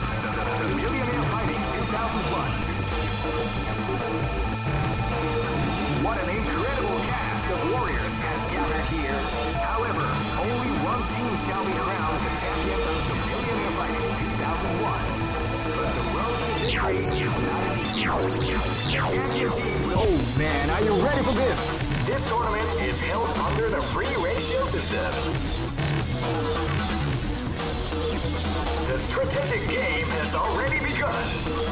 What an incredible cast of warriors has gathered here. However, only one team shall be crowned the champion of the Millionaire Fighting 2001. But the road to victory is not easy. The champion team will... Oh man, are you ready for this? This tournament is held under the free ratio system. The strategic game has already begun.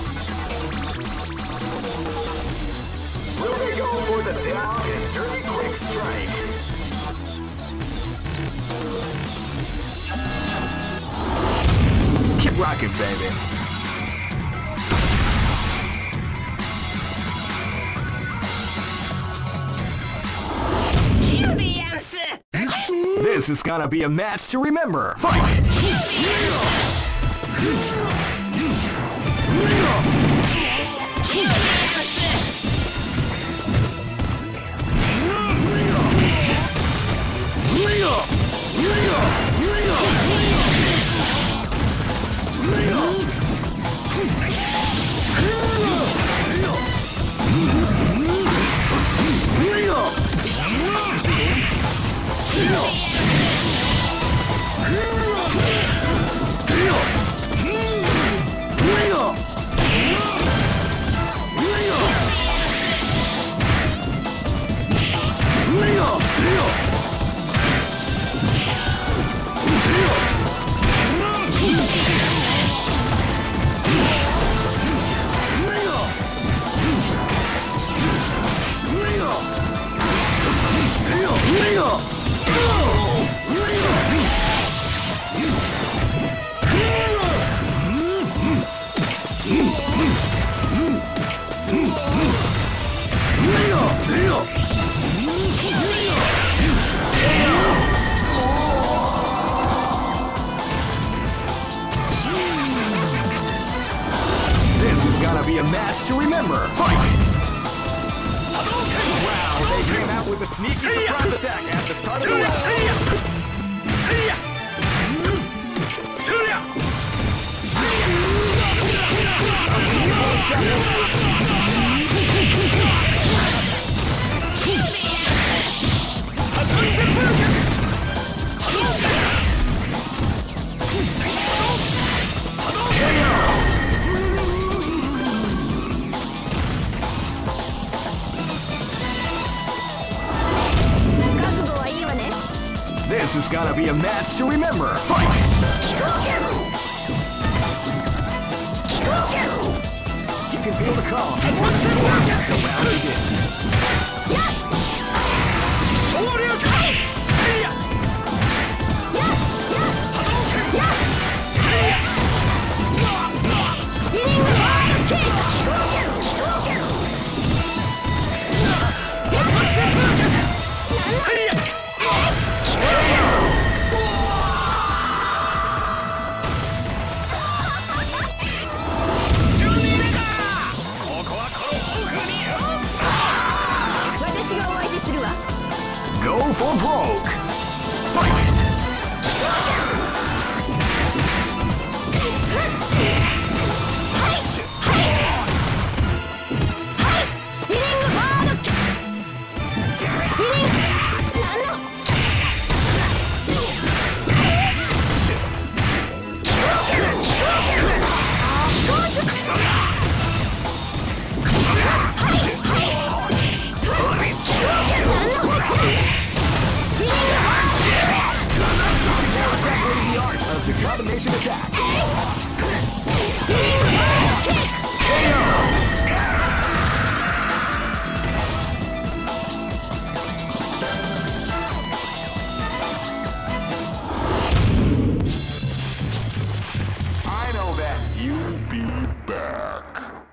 Will they go for the down and dirty quick strike? Keep rocking, baby. This is gonna be a match to remember. Fight! This is gonna be a match to remember. Fight! Wow, they came out with a sneaky surprise attack at the start of the round. This is gonna be a match to remember. Fight! You can feel the calm. The round begins. Go for broke! Fight! The combination attack. I know that you'll be back.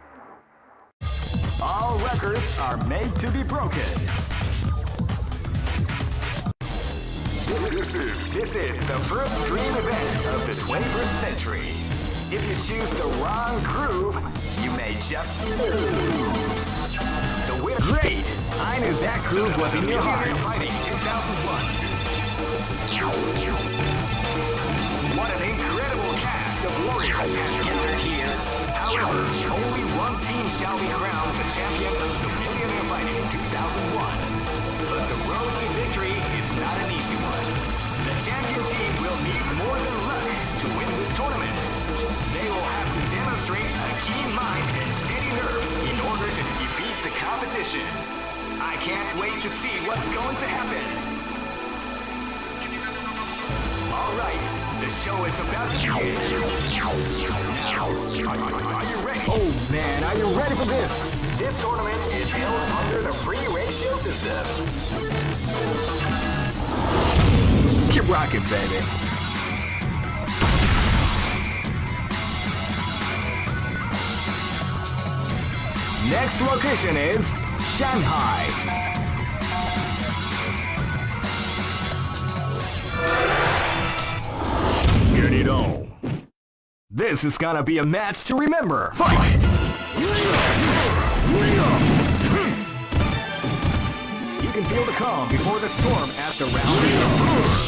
All records are made to be broken. This is the first dream event of the 21st century. If you choose the wrong groove, you may just lose. The winner. Great! I knew that groove was in your heart. Fighting 2001. What an incredible cast of warriors has gathered here. However, only one team shall be crowned the champion of the Millionaire Fighting 2001. But the road to victory is not an easy one. The champion team will need more than luck to win this tournament. They will have to demonstrate a keen mind and steady nerves in order to defeat the competition. I can't wait to see what's going to happen. All right, the show is about to begin. Now, are you ready? Oh man, are you ready for this? This tournament is held under the free ratio system. Keep rocking, baby. Next location is Shanghai. Get it on. This is gonna be a match to remember. Fight! You can feel the calm before the storm at the round.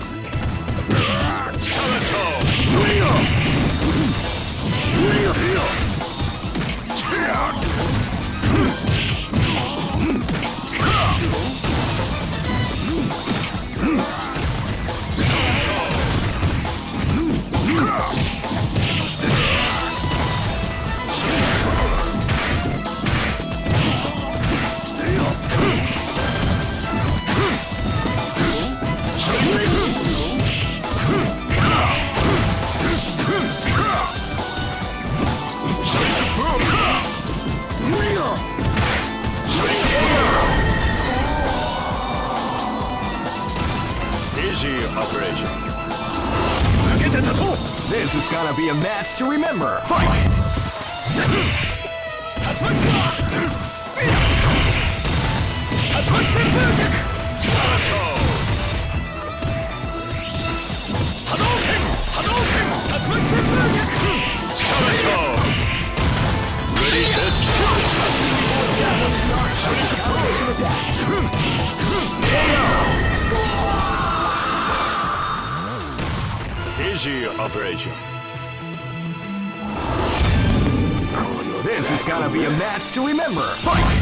Operation. This is gonna be a match to remember. Fight! Ready, Easy operation. This is gonna be a match to remember. Fight!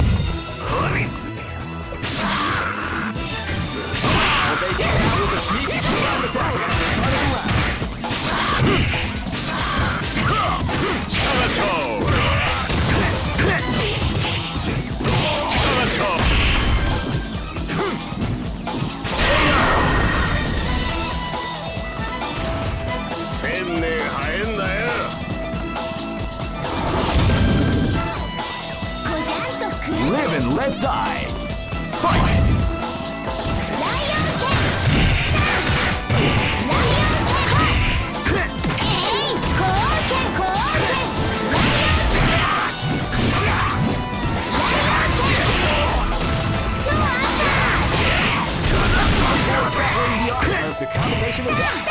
They get out with a sneaky ground attack at the start of the round. Live and let die. Fight! The combination of that.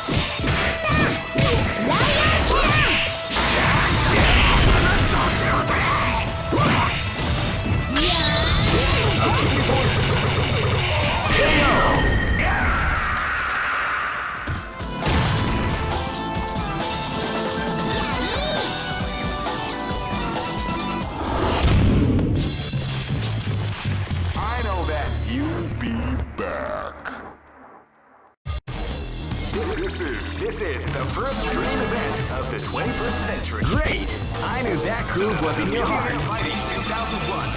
I know that you'll be back. This is the first dream event of the 21st century. Great! I knew that groove was in your heart. Fighting 2001.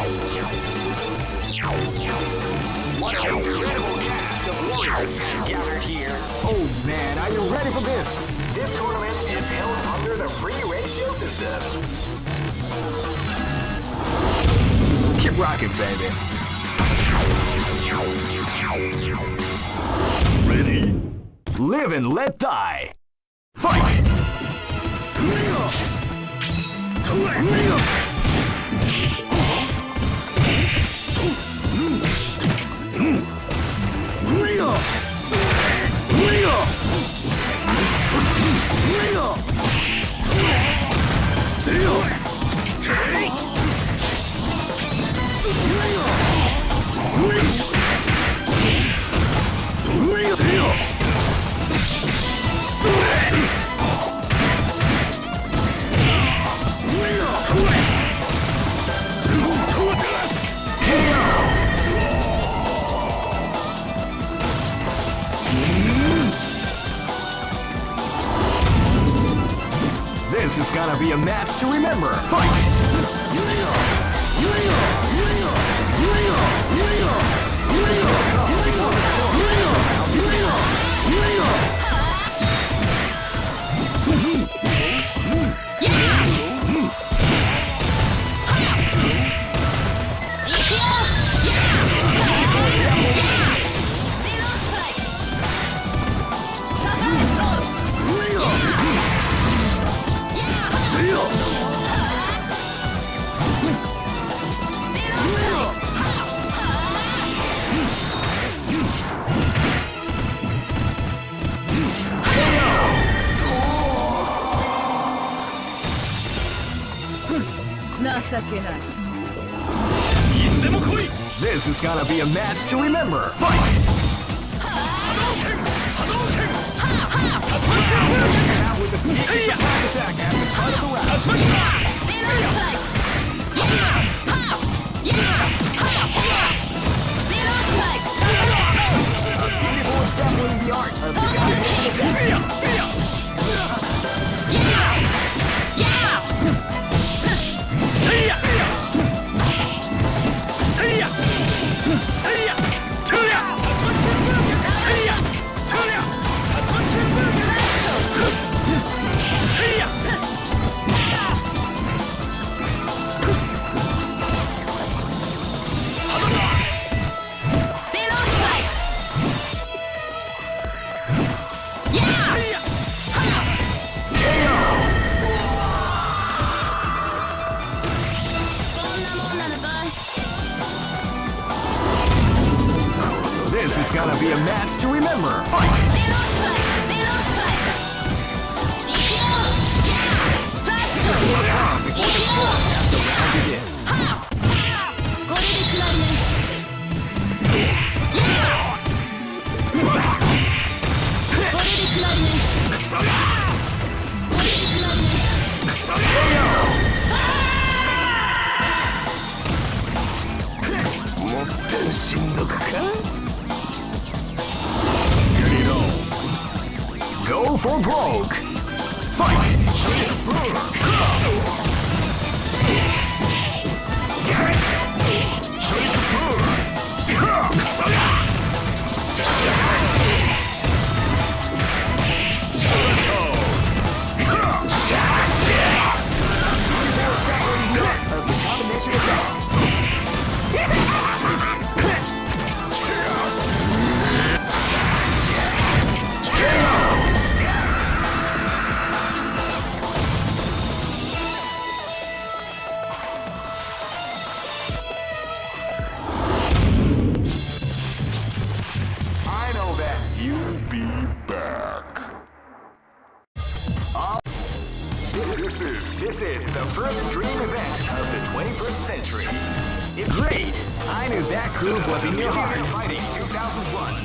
What an incredible cast of warriors has gathered here. Oh man, are you ready for this? This tournament is held under the free ratio system. Keep rocking, baby. Ready? Live and let die. Fight! This is gonna be a match to remember. Fight! 情けない。 いつでも来い。 This is gonna be a match to remember. Fight! Out with a sneaky surprise attack at the start of the round. A beautiful assembly in the art of the This is gonna be a match to remember. Fight! Go for broke! Fight! This is the first dream event of the 21st century. It's great! I knew that groove was in your heart. Fighting 2001.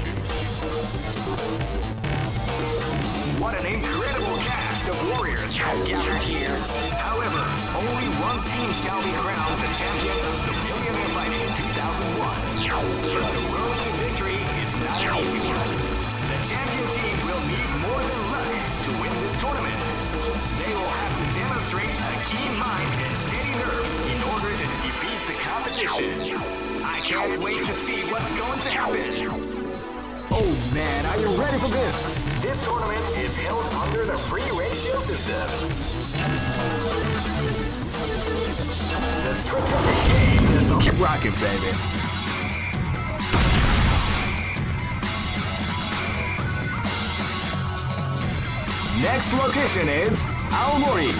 What an incredible cast of warriors has gathered here. However, only one team shall be crowned the champion of the Millionaire Fighting 2001. But the road to victory is not an easy one. The champion team will need more than luck to win this tournament. They will have to demonstrate a keen mind and steady nerves in order to defeat the competition. I can't wait to see what's going to happen. Oh man, are you ready for this? This tournament is held under the free ratio system. The strategic game is on. Keep rocking, baby. Next location is Aomori.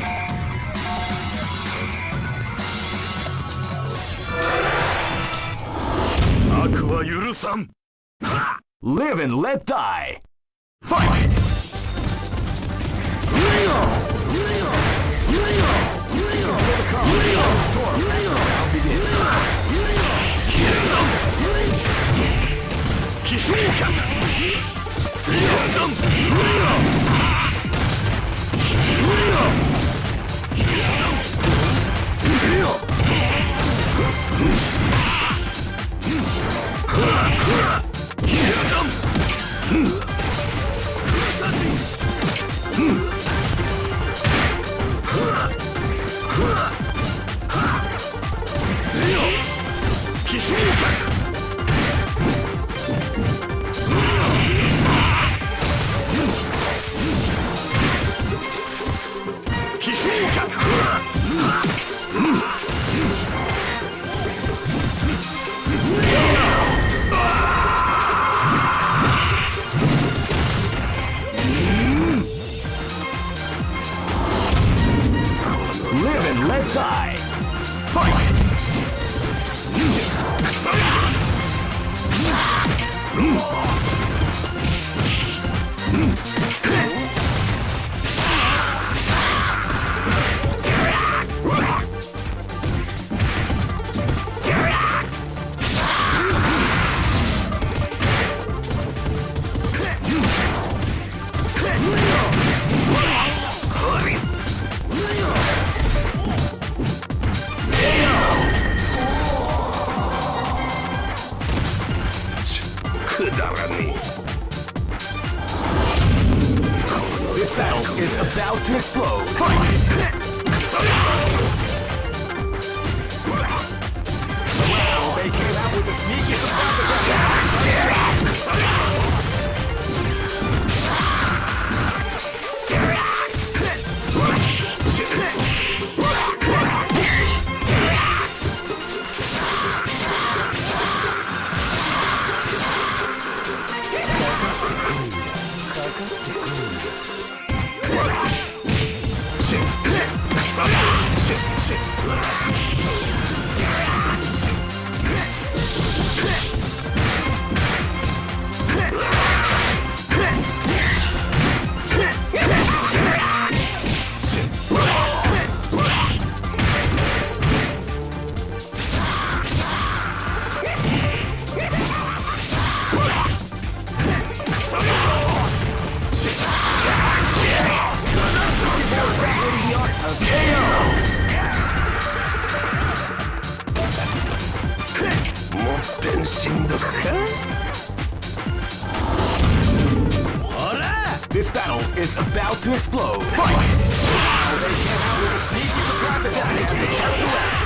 Live and let die. Fight! and let die. Fight! This battle is about to explode. Fight! Well, they came out with a sneaky This battle is about to explode. Fight! They came out with a sneaky crocodile and they have to act.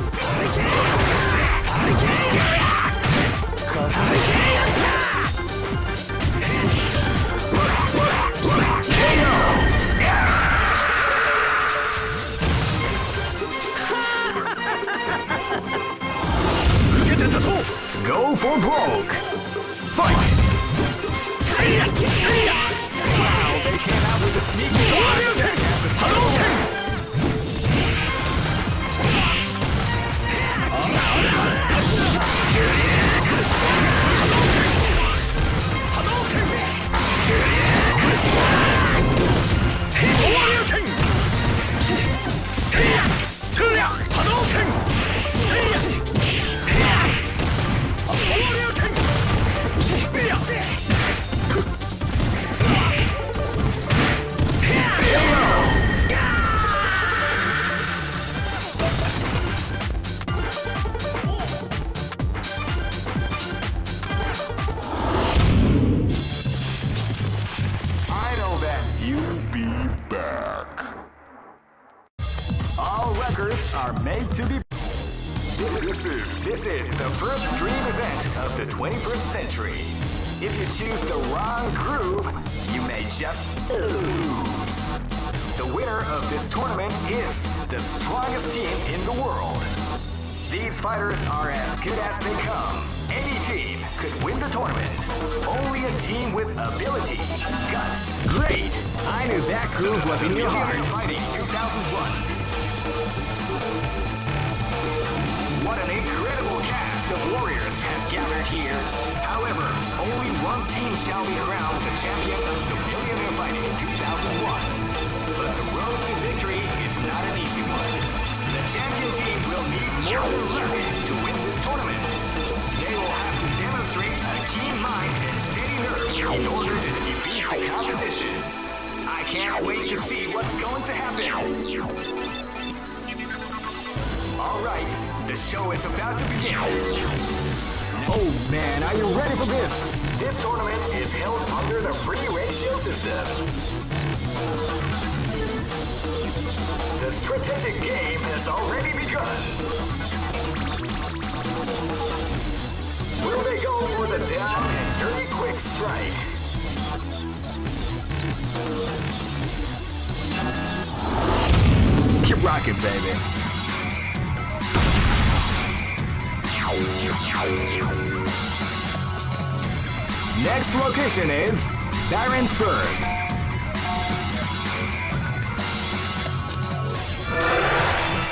Go for broke. Fight! Wow, they came out with a sneaky Hadouken! Are made to be. This is the first dream event of the 21st century. If you choose the wrong groove, you may just lose. The winner of this tournament is the strongest team in the world. These fighters are as good as they come. Any team could win the tournament. Only a team with ability, guts. Great! I knew that groove was in your heart. Fighting 2001. What an incredible cast of warriors has gathered here. However, only one team shall be crowned the champion of the Billionaire Fighting 2001. But the road to victory is not an easy one. The champion team will need more than luck to win this tournament. They will have to demonstrate a keen mind and steady nerves in order to defeat the competition. I can't wait to see what's going to happen. Alright, the show is about to begin. Oh man, are you ready for this? This tournament is held under the free ratio system. The strategic game has already begun. Will they go for the down and dirty quick strike? Keep rocking, baby. Next location is Barentsburg.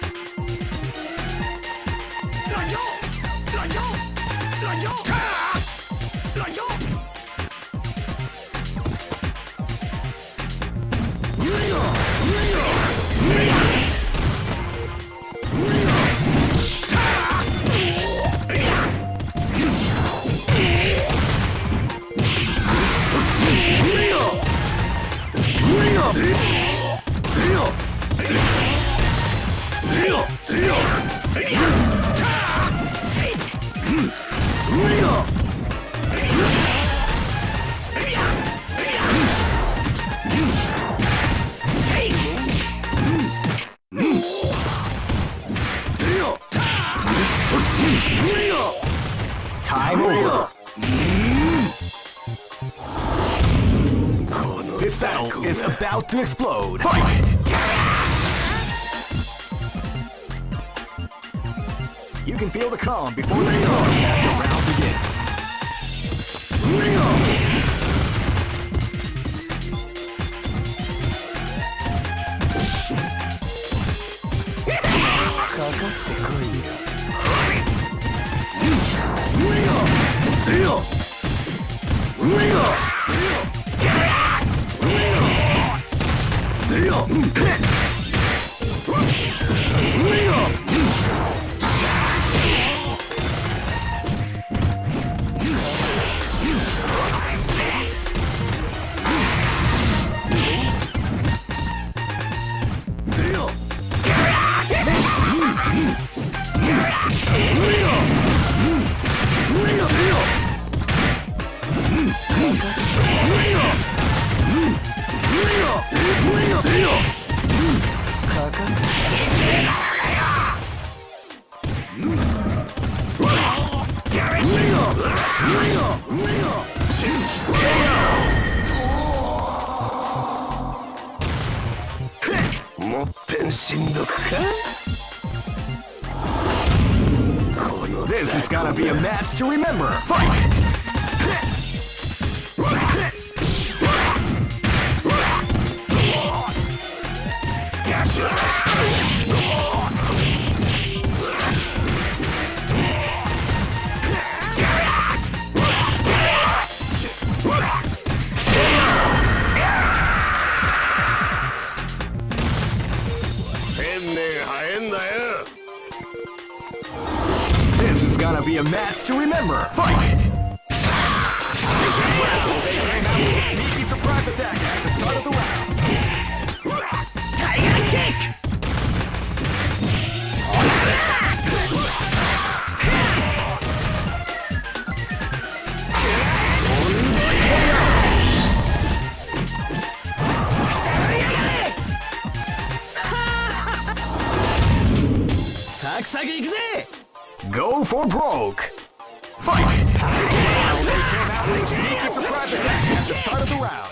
Time over. This battle is about to explode. Fight! You can feel the calm before the storm as the round begins. This is gonna be a match to remember. Fight! This is gonna be a match to remember. Fight! Sneaky surprise attack at the start of the round. Tiger kick! Go for broke! Fight! Sneaky surprise attack at the start of the round.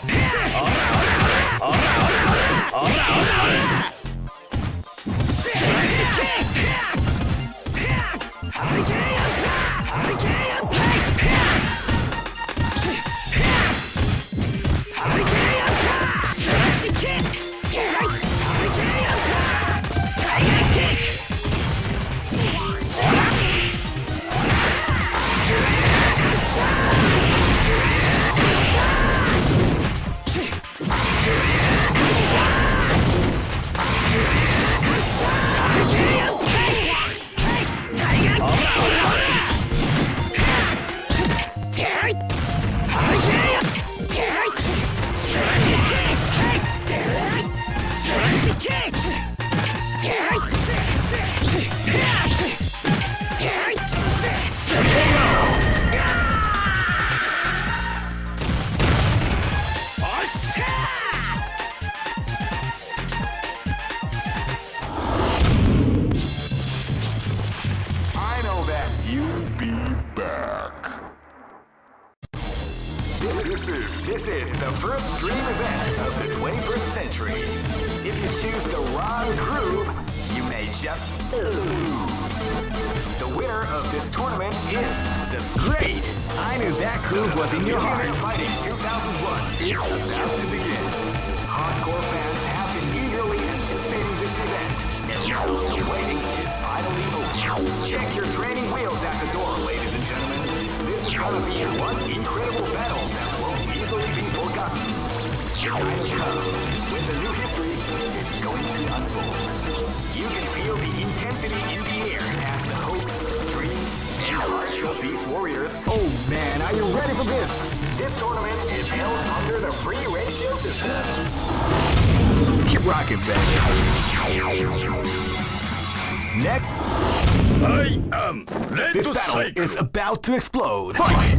This is the first dream event of the 21st century. If you choose the wrong groove, you may just lose. The winner of this tournament is the Great. I knew that groove was in your heart. Fighting 2001 is about to begin. Hardcore fans have been eagerly anticipating this event, and now the waiting is finally over. Check your training wheels at the door, ladies and gentlemen. This is gonna be one incredible battle that won't easily be forgotten. The time has come when the new history is going to unfold. You can feel the intensity in the air as the hopes, dreams, and hearts of these warriors. Oh man, are you ready for this? This tournament is held under the free ratio system. Keep rocking, baby. Next. I am Red This battle Cycle. is about to explode. Fight!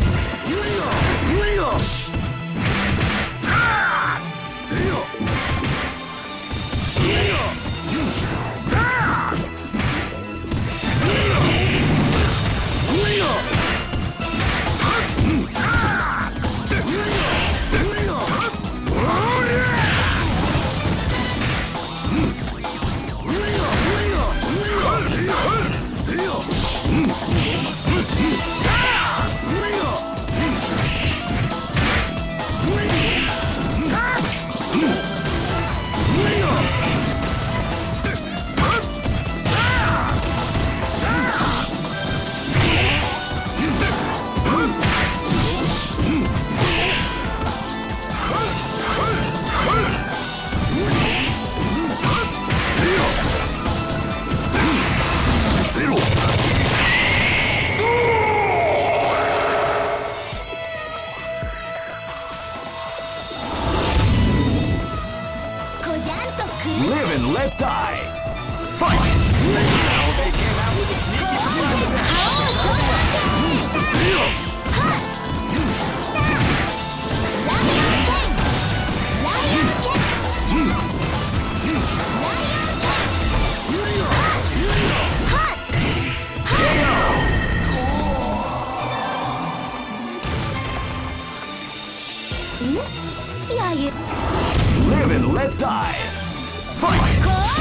Live and let die. Fight! Now they came out with a sneaky Live and let die. Fight!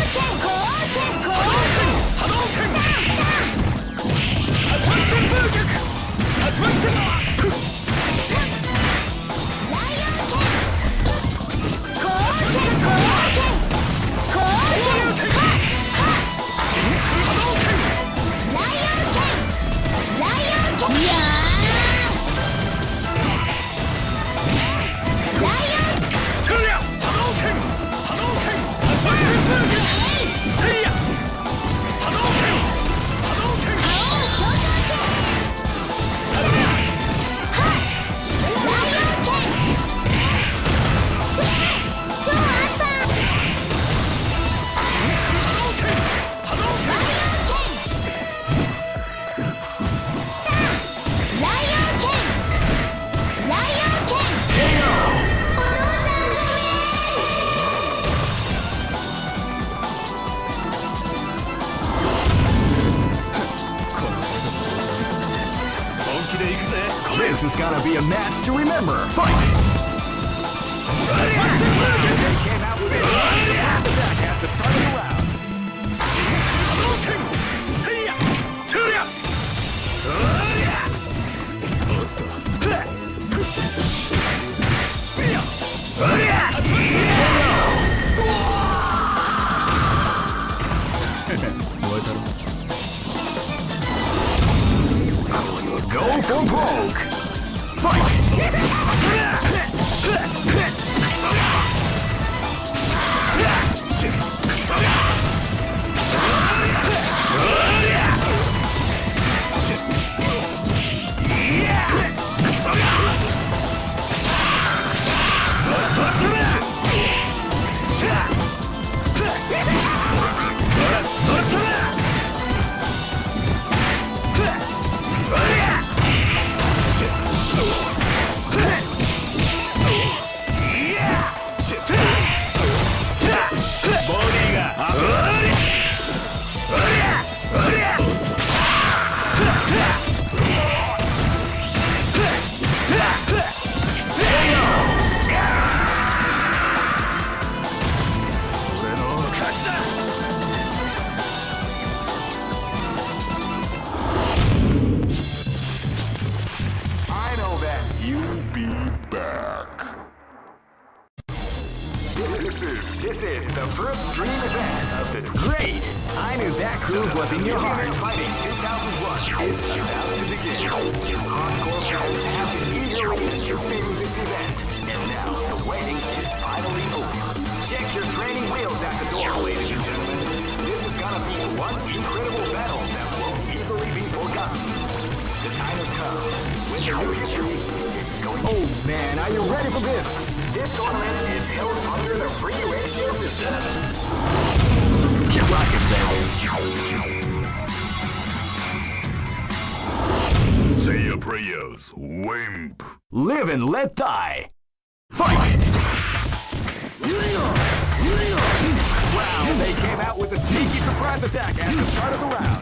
This is gonna be a match to remember. Fight! They came out with a back at the front of the round. Go for broke! Fight! This is the first dream event of the great. I knew that groove was in your heart. Fighting 2001 is about to begin. Hardcore fans have been eagerly anticipating this event, and now the waiting is finally over. Check your training wheels at the door, ladies and gentlemen. This is gonna be one incredible battle that won't easily be forgotten. The time has come when the new history is going. Oh man, are you ready for this? This tournament is held under the free ratio system. Get rockin', baby. Say your prayers, wimp. Live and let die. Fight! Wow, they came out with a sneaky surprise attack at the start of the round.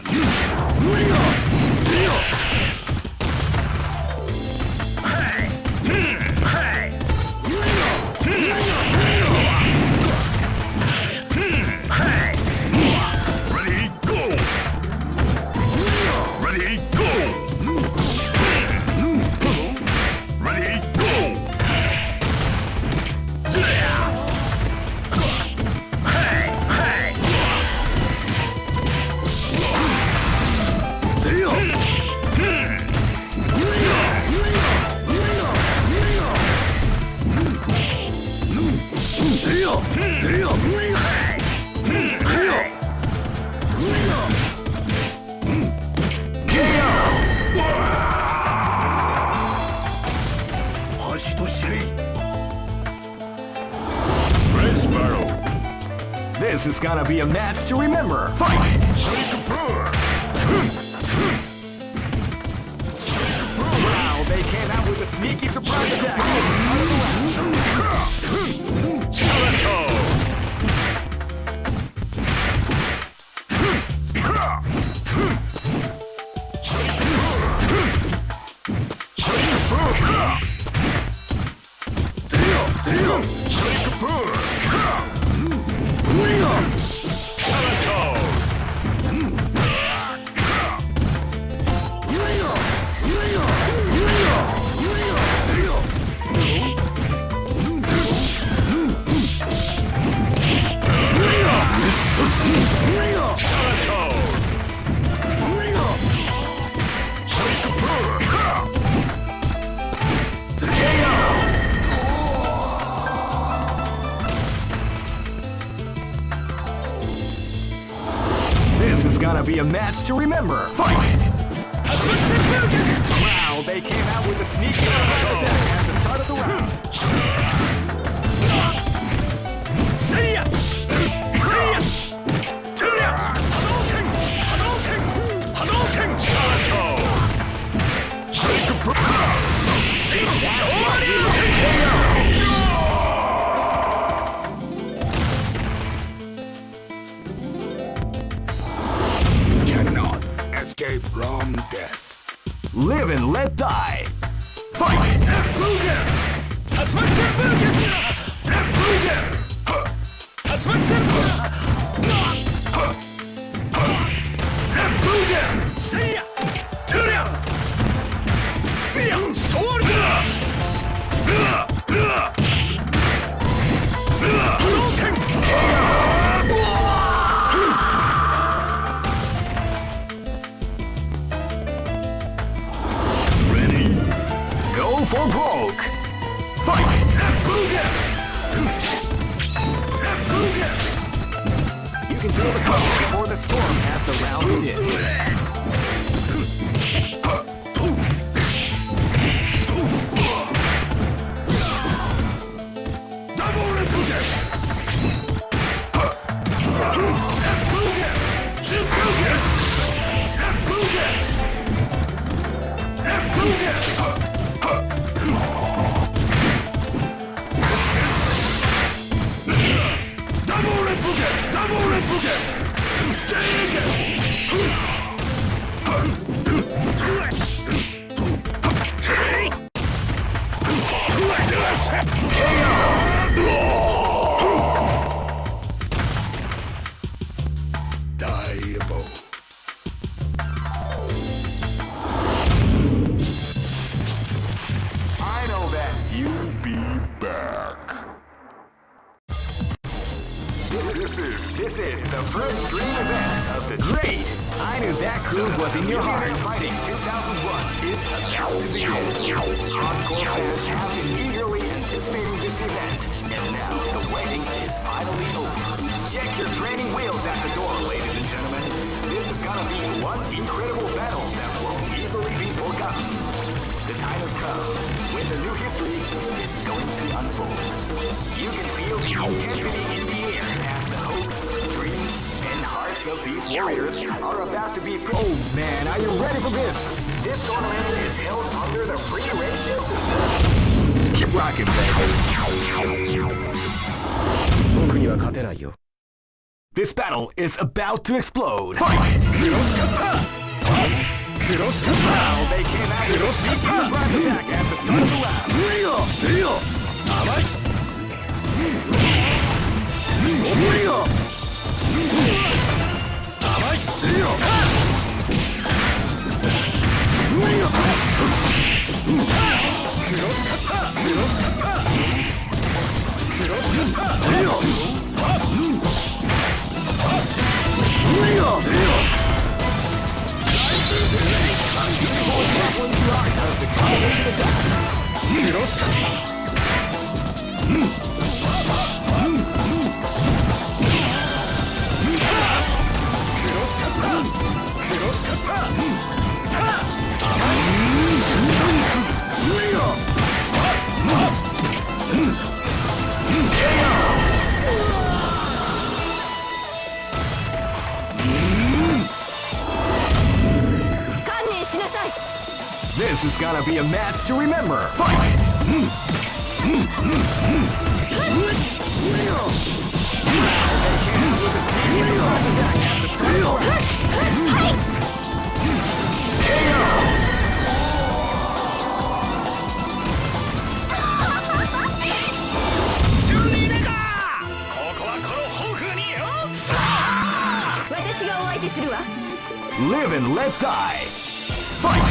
Ready, go! Ready, go! Ready, go! This is gonna be a match to remember. Fight! Wow, they came out with a sneaky surprise attack. This is gonna be a match to remember. Fight! Wow, they came out with a sneaky attack at the start of the round. See ya! See ya! Hadouken! Hadouken! Hadouken! You cannot escape from death. Live and let die. Fight! Ready? Go for broke. Fight! You can feel the cover before the storm as the round begins. your heart. Fighting 2001 is about to begin. Hardcore fans have been eagerly anticipating this event, and now the waiting is finally over. Check your training wheels at the door, ladies and gentlemen. This is gonna be one incredible battle that won't easily be forgotten. The time has come when the new history is going to unfold. You can feel the intensity in the air as the hopes, dreams, and hearts of these warriors are about to be... Oh man, are you ready for this? This tournament is held under the free ratio system. Keep rocking, baby. This battle is about to explode. Fight! Kuroshikata! Kuroshikata! They came out with a sneaky surprise attack at the start of the round. Rio! Amai! Rio! Amai! Rio! Rio! Kuroshikata! Kuroshikata! Kuroshikata! Rio! Rio! This is gonna be a match to remember. Fight! Live and let die. Fight!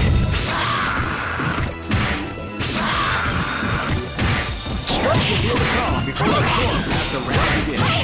Start to feel the calm before the storm as the round begins.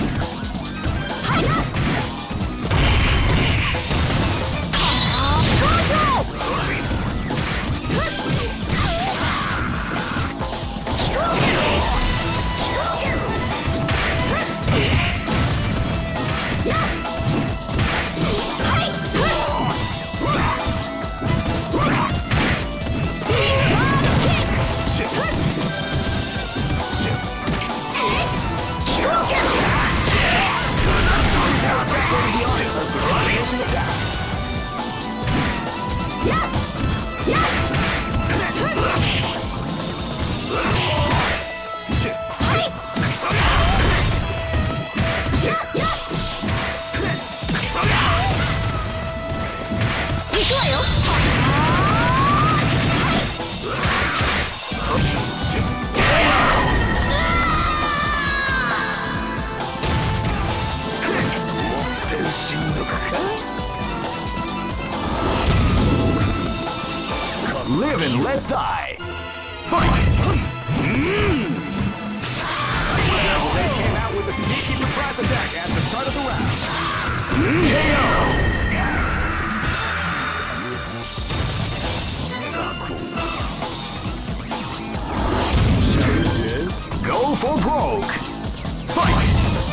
Live and let die. Fight! They came out with a sneaky surprise attack at the start of the round. KO! Go for broke. Fight!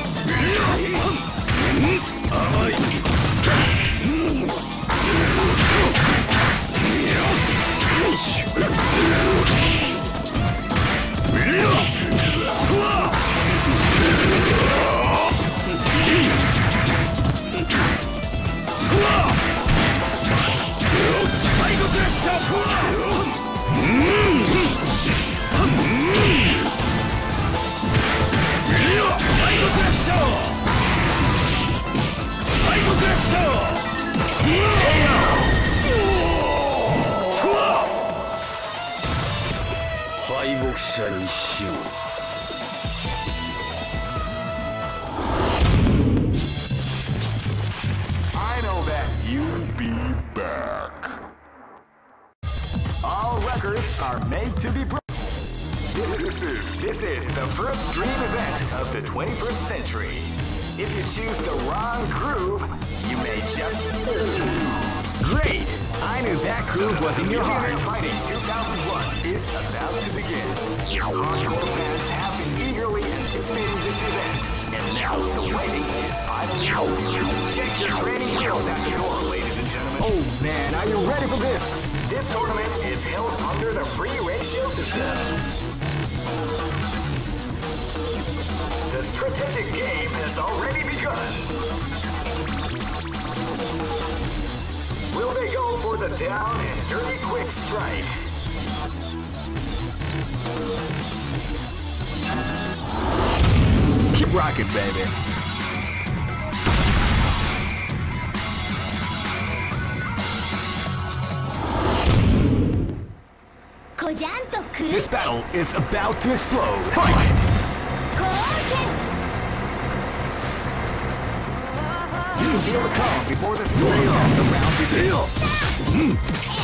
I know that you'll be back. All records are made to be broken. This is the first dream event of the 21st century. If you choose the wrong groove, you may just lose. Great! I knew that groove was in your heart. Fighting 2001 is about to begin. Hardcore fans have been eagerly anticipating this event, and now the waiting is finally over. Check your training wheels at the door, ladies and gentlemen. Oh man, are you ready for this? This tournament is held under the free ratio system. The strategic game has already begun. Will they go for the down and dirty quick strike? Keep rocking, baby. This battle is about to explode. Fight! You feel the calm before the storm as the round begins.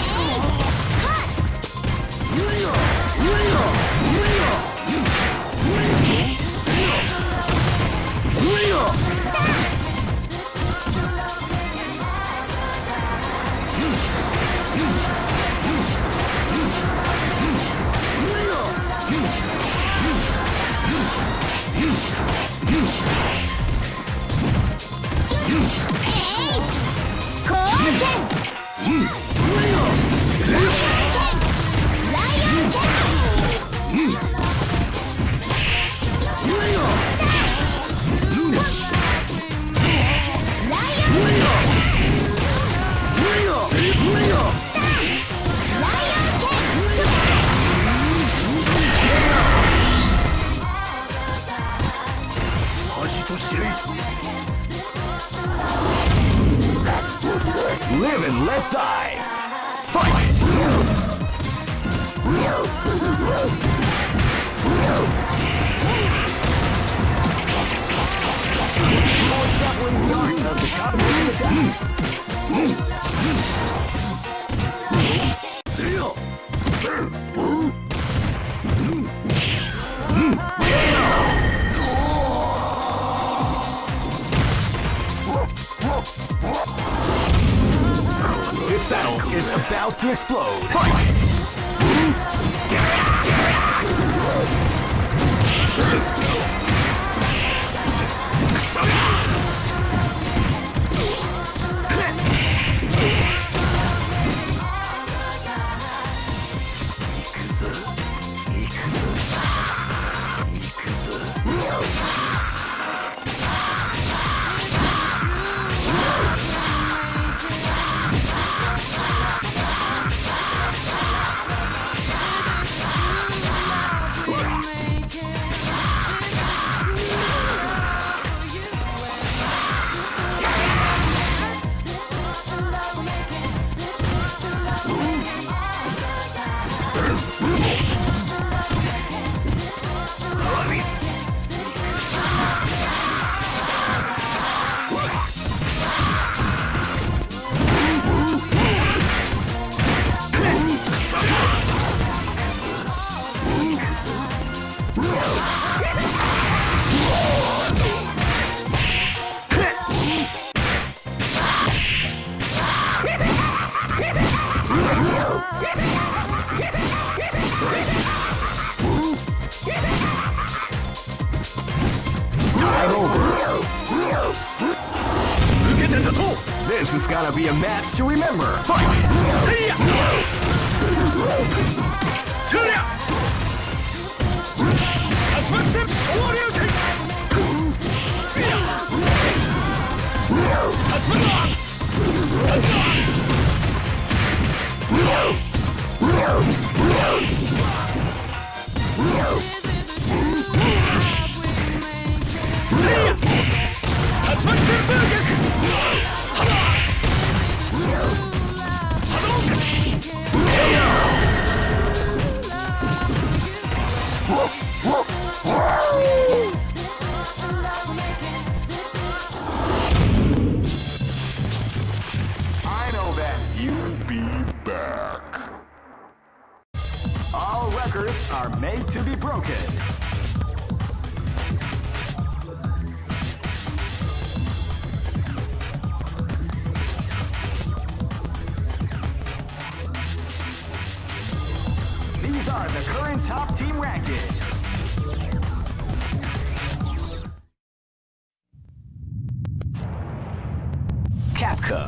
Live and let die. Fight! This battle is about to explode. Fight! This is gonna be a match to remember. Fight! See ya! I know that you'll be back. All records are made to be broken. These are the current top team rankings. Capcom.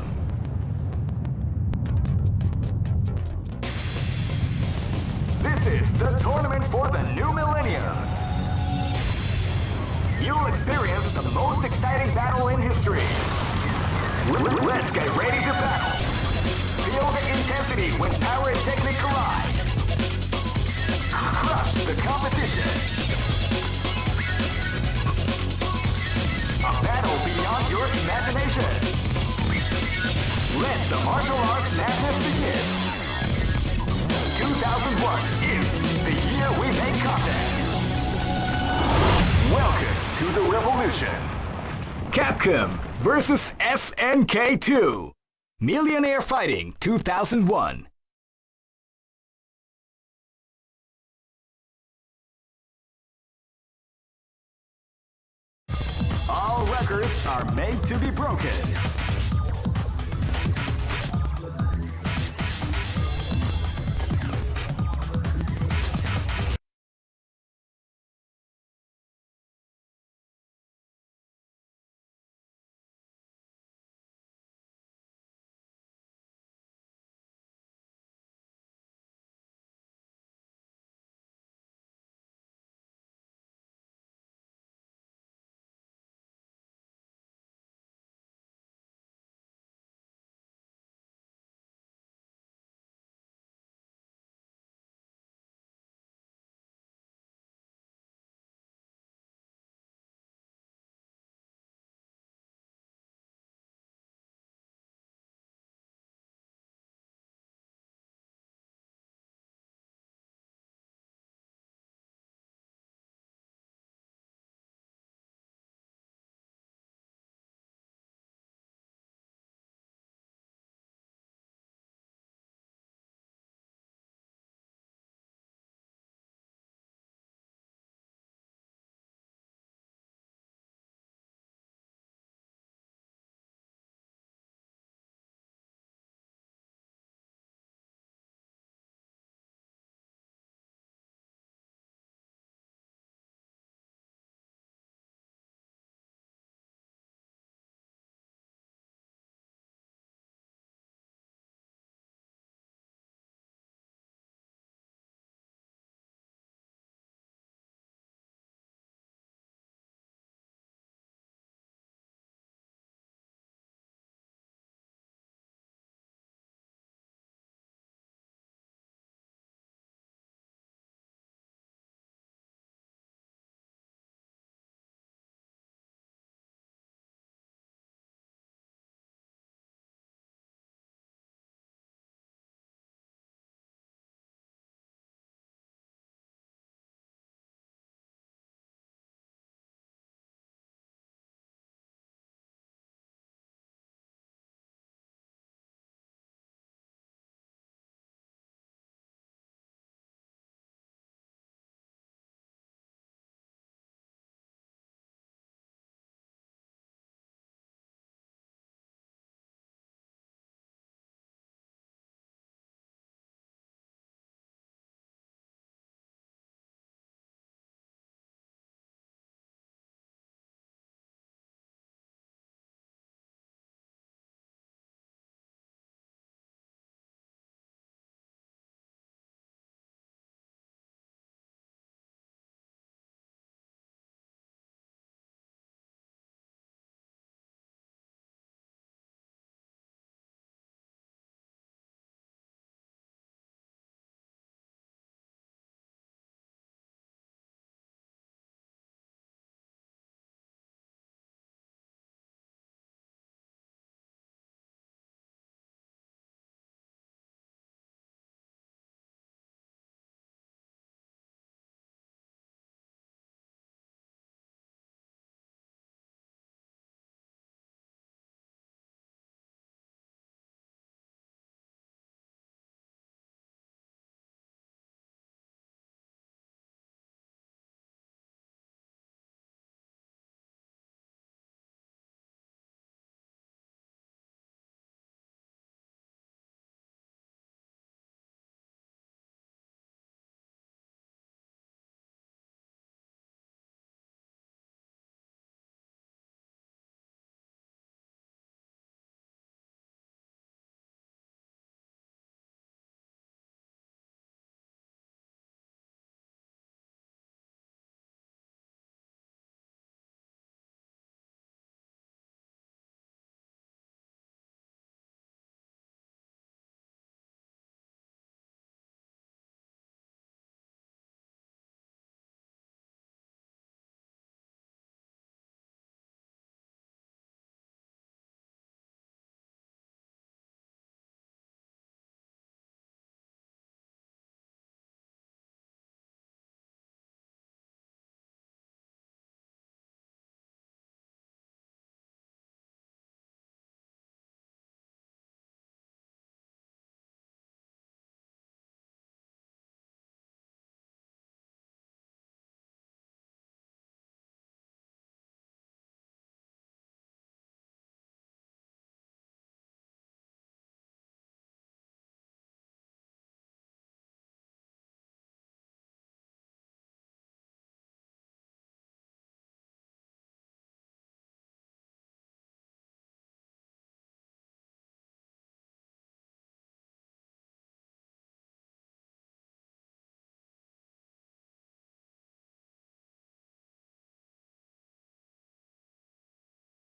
This is the tournament for the new millennium. You'll experience the most exciting battle in history. Let's get ready to battle. Feel the intensity when power and technique collide. Crush the competition. A battle beyond your imagination. Let the martial arts madness begin. 2001 is the year we make contact. Welcome to the revolution. Capcom versus SNK2. Millionaire Fighting 2001. All records are made to be broken.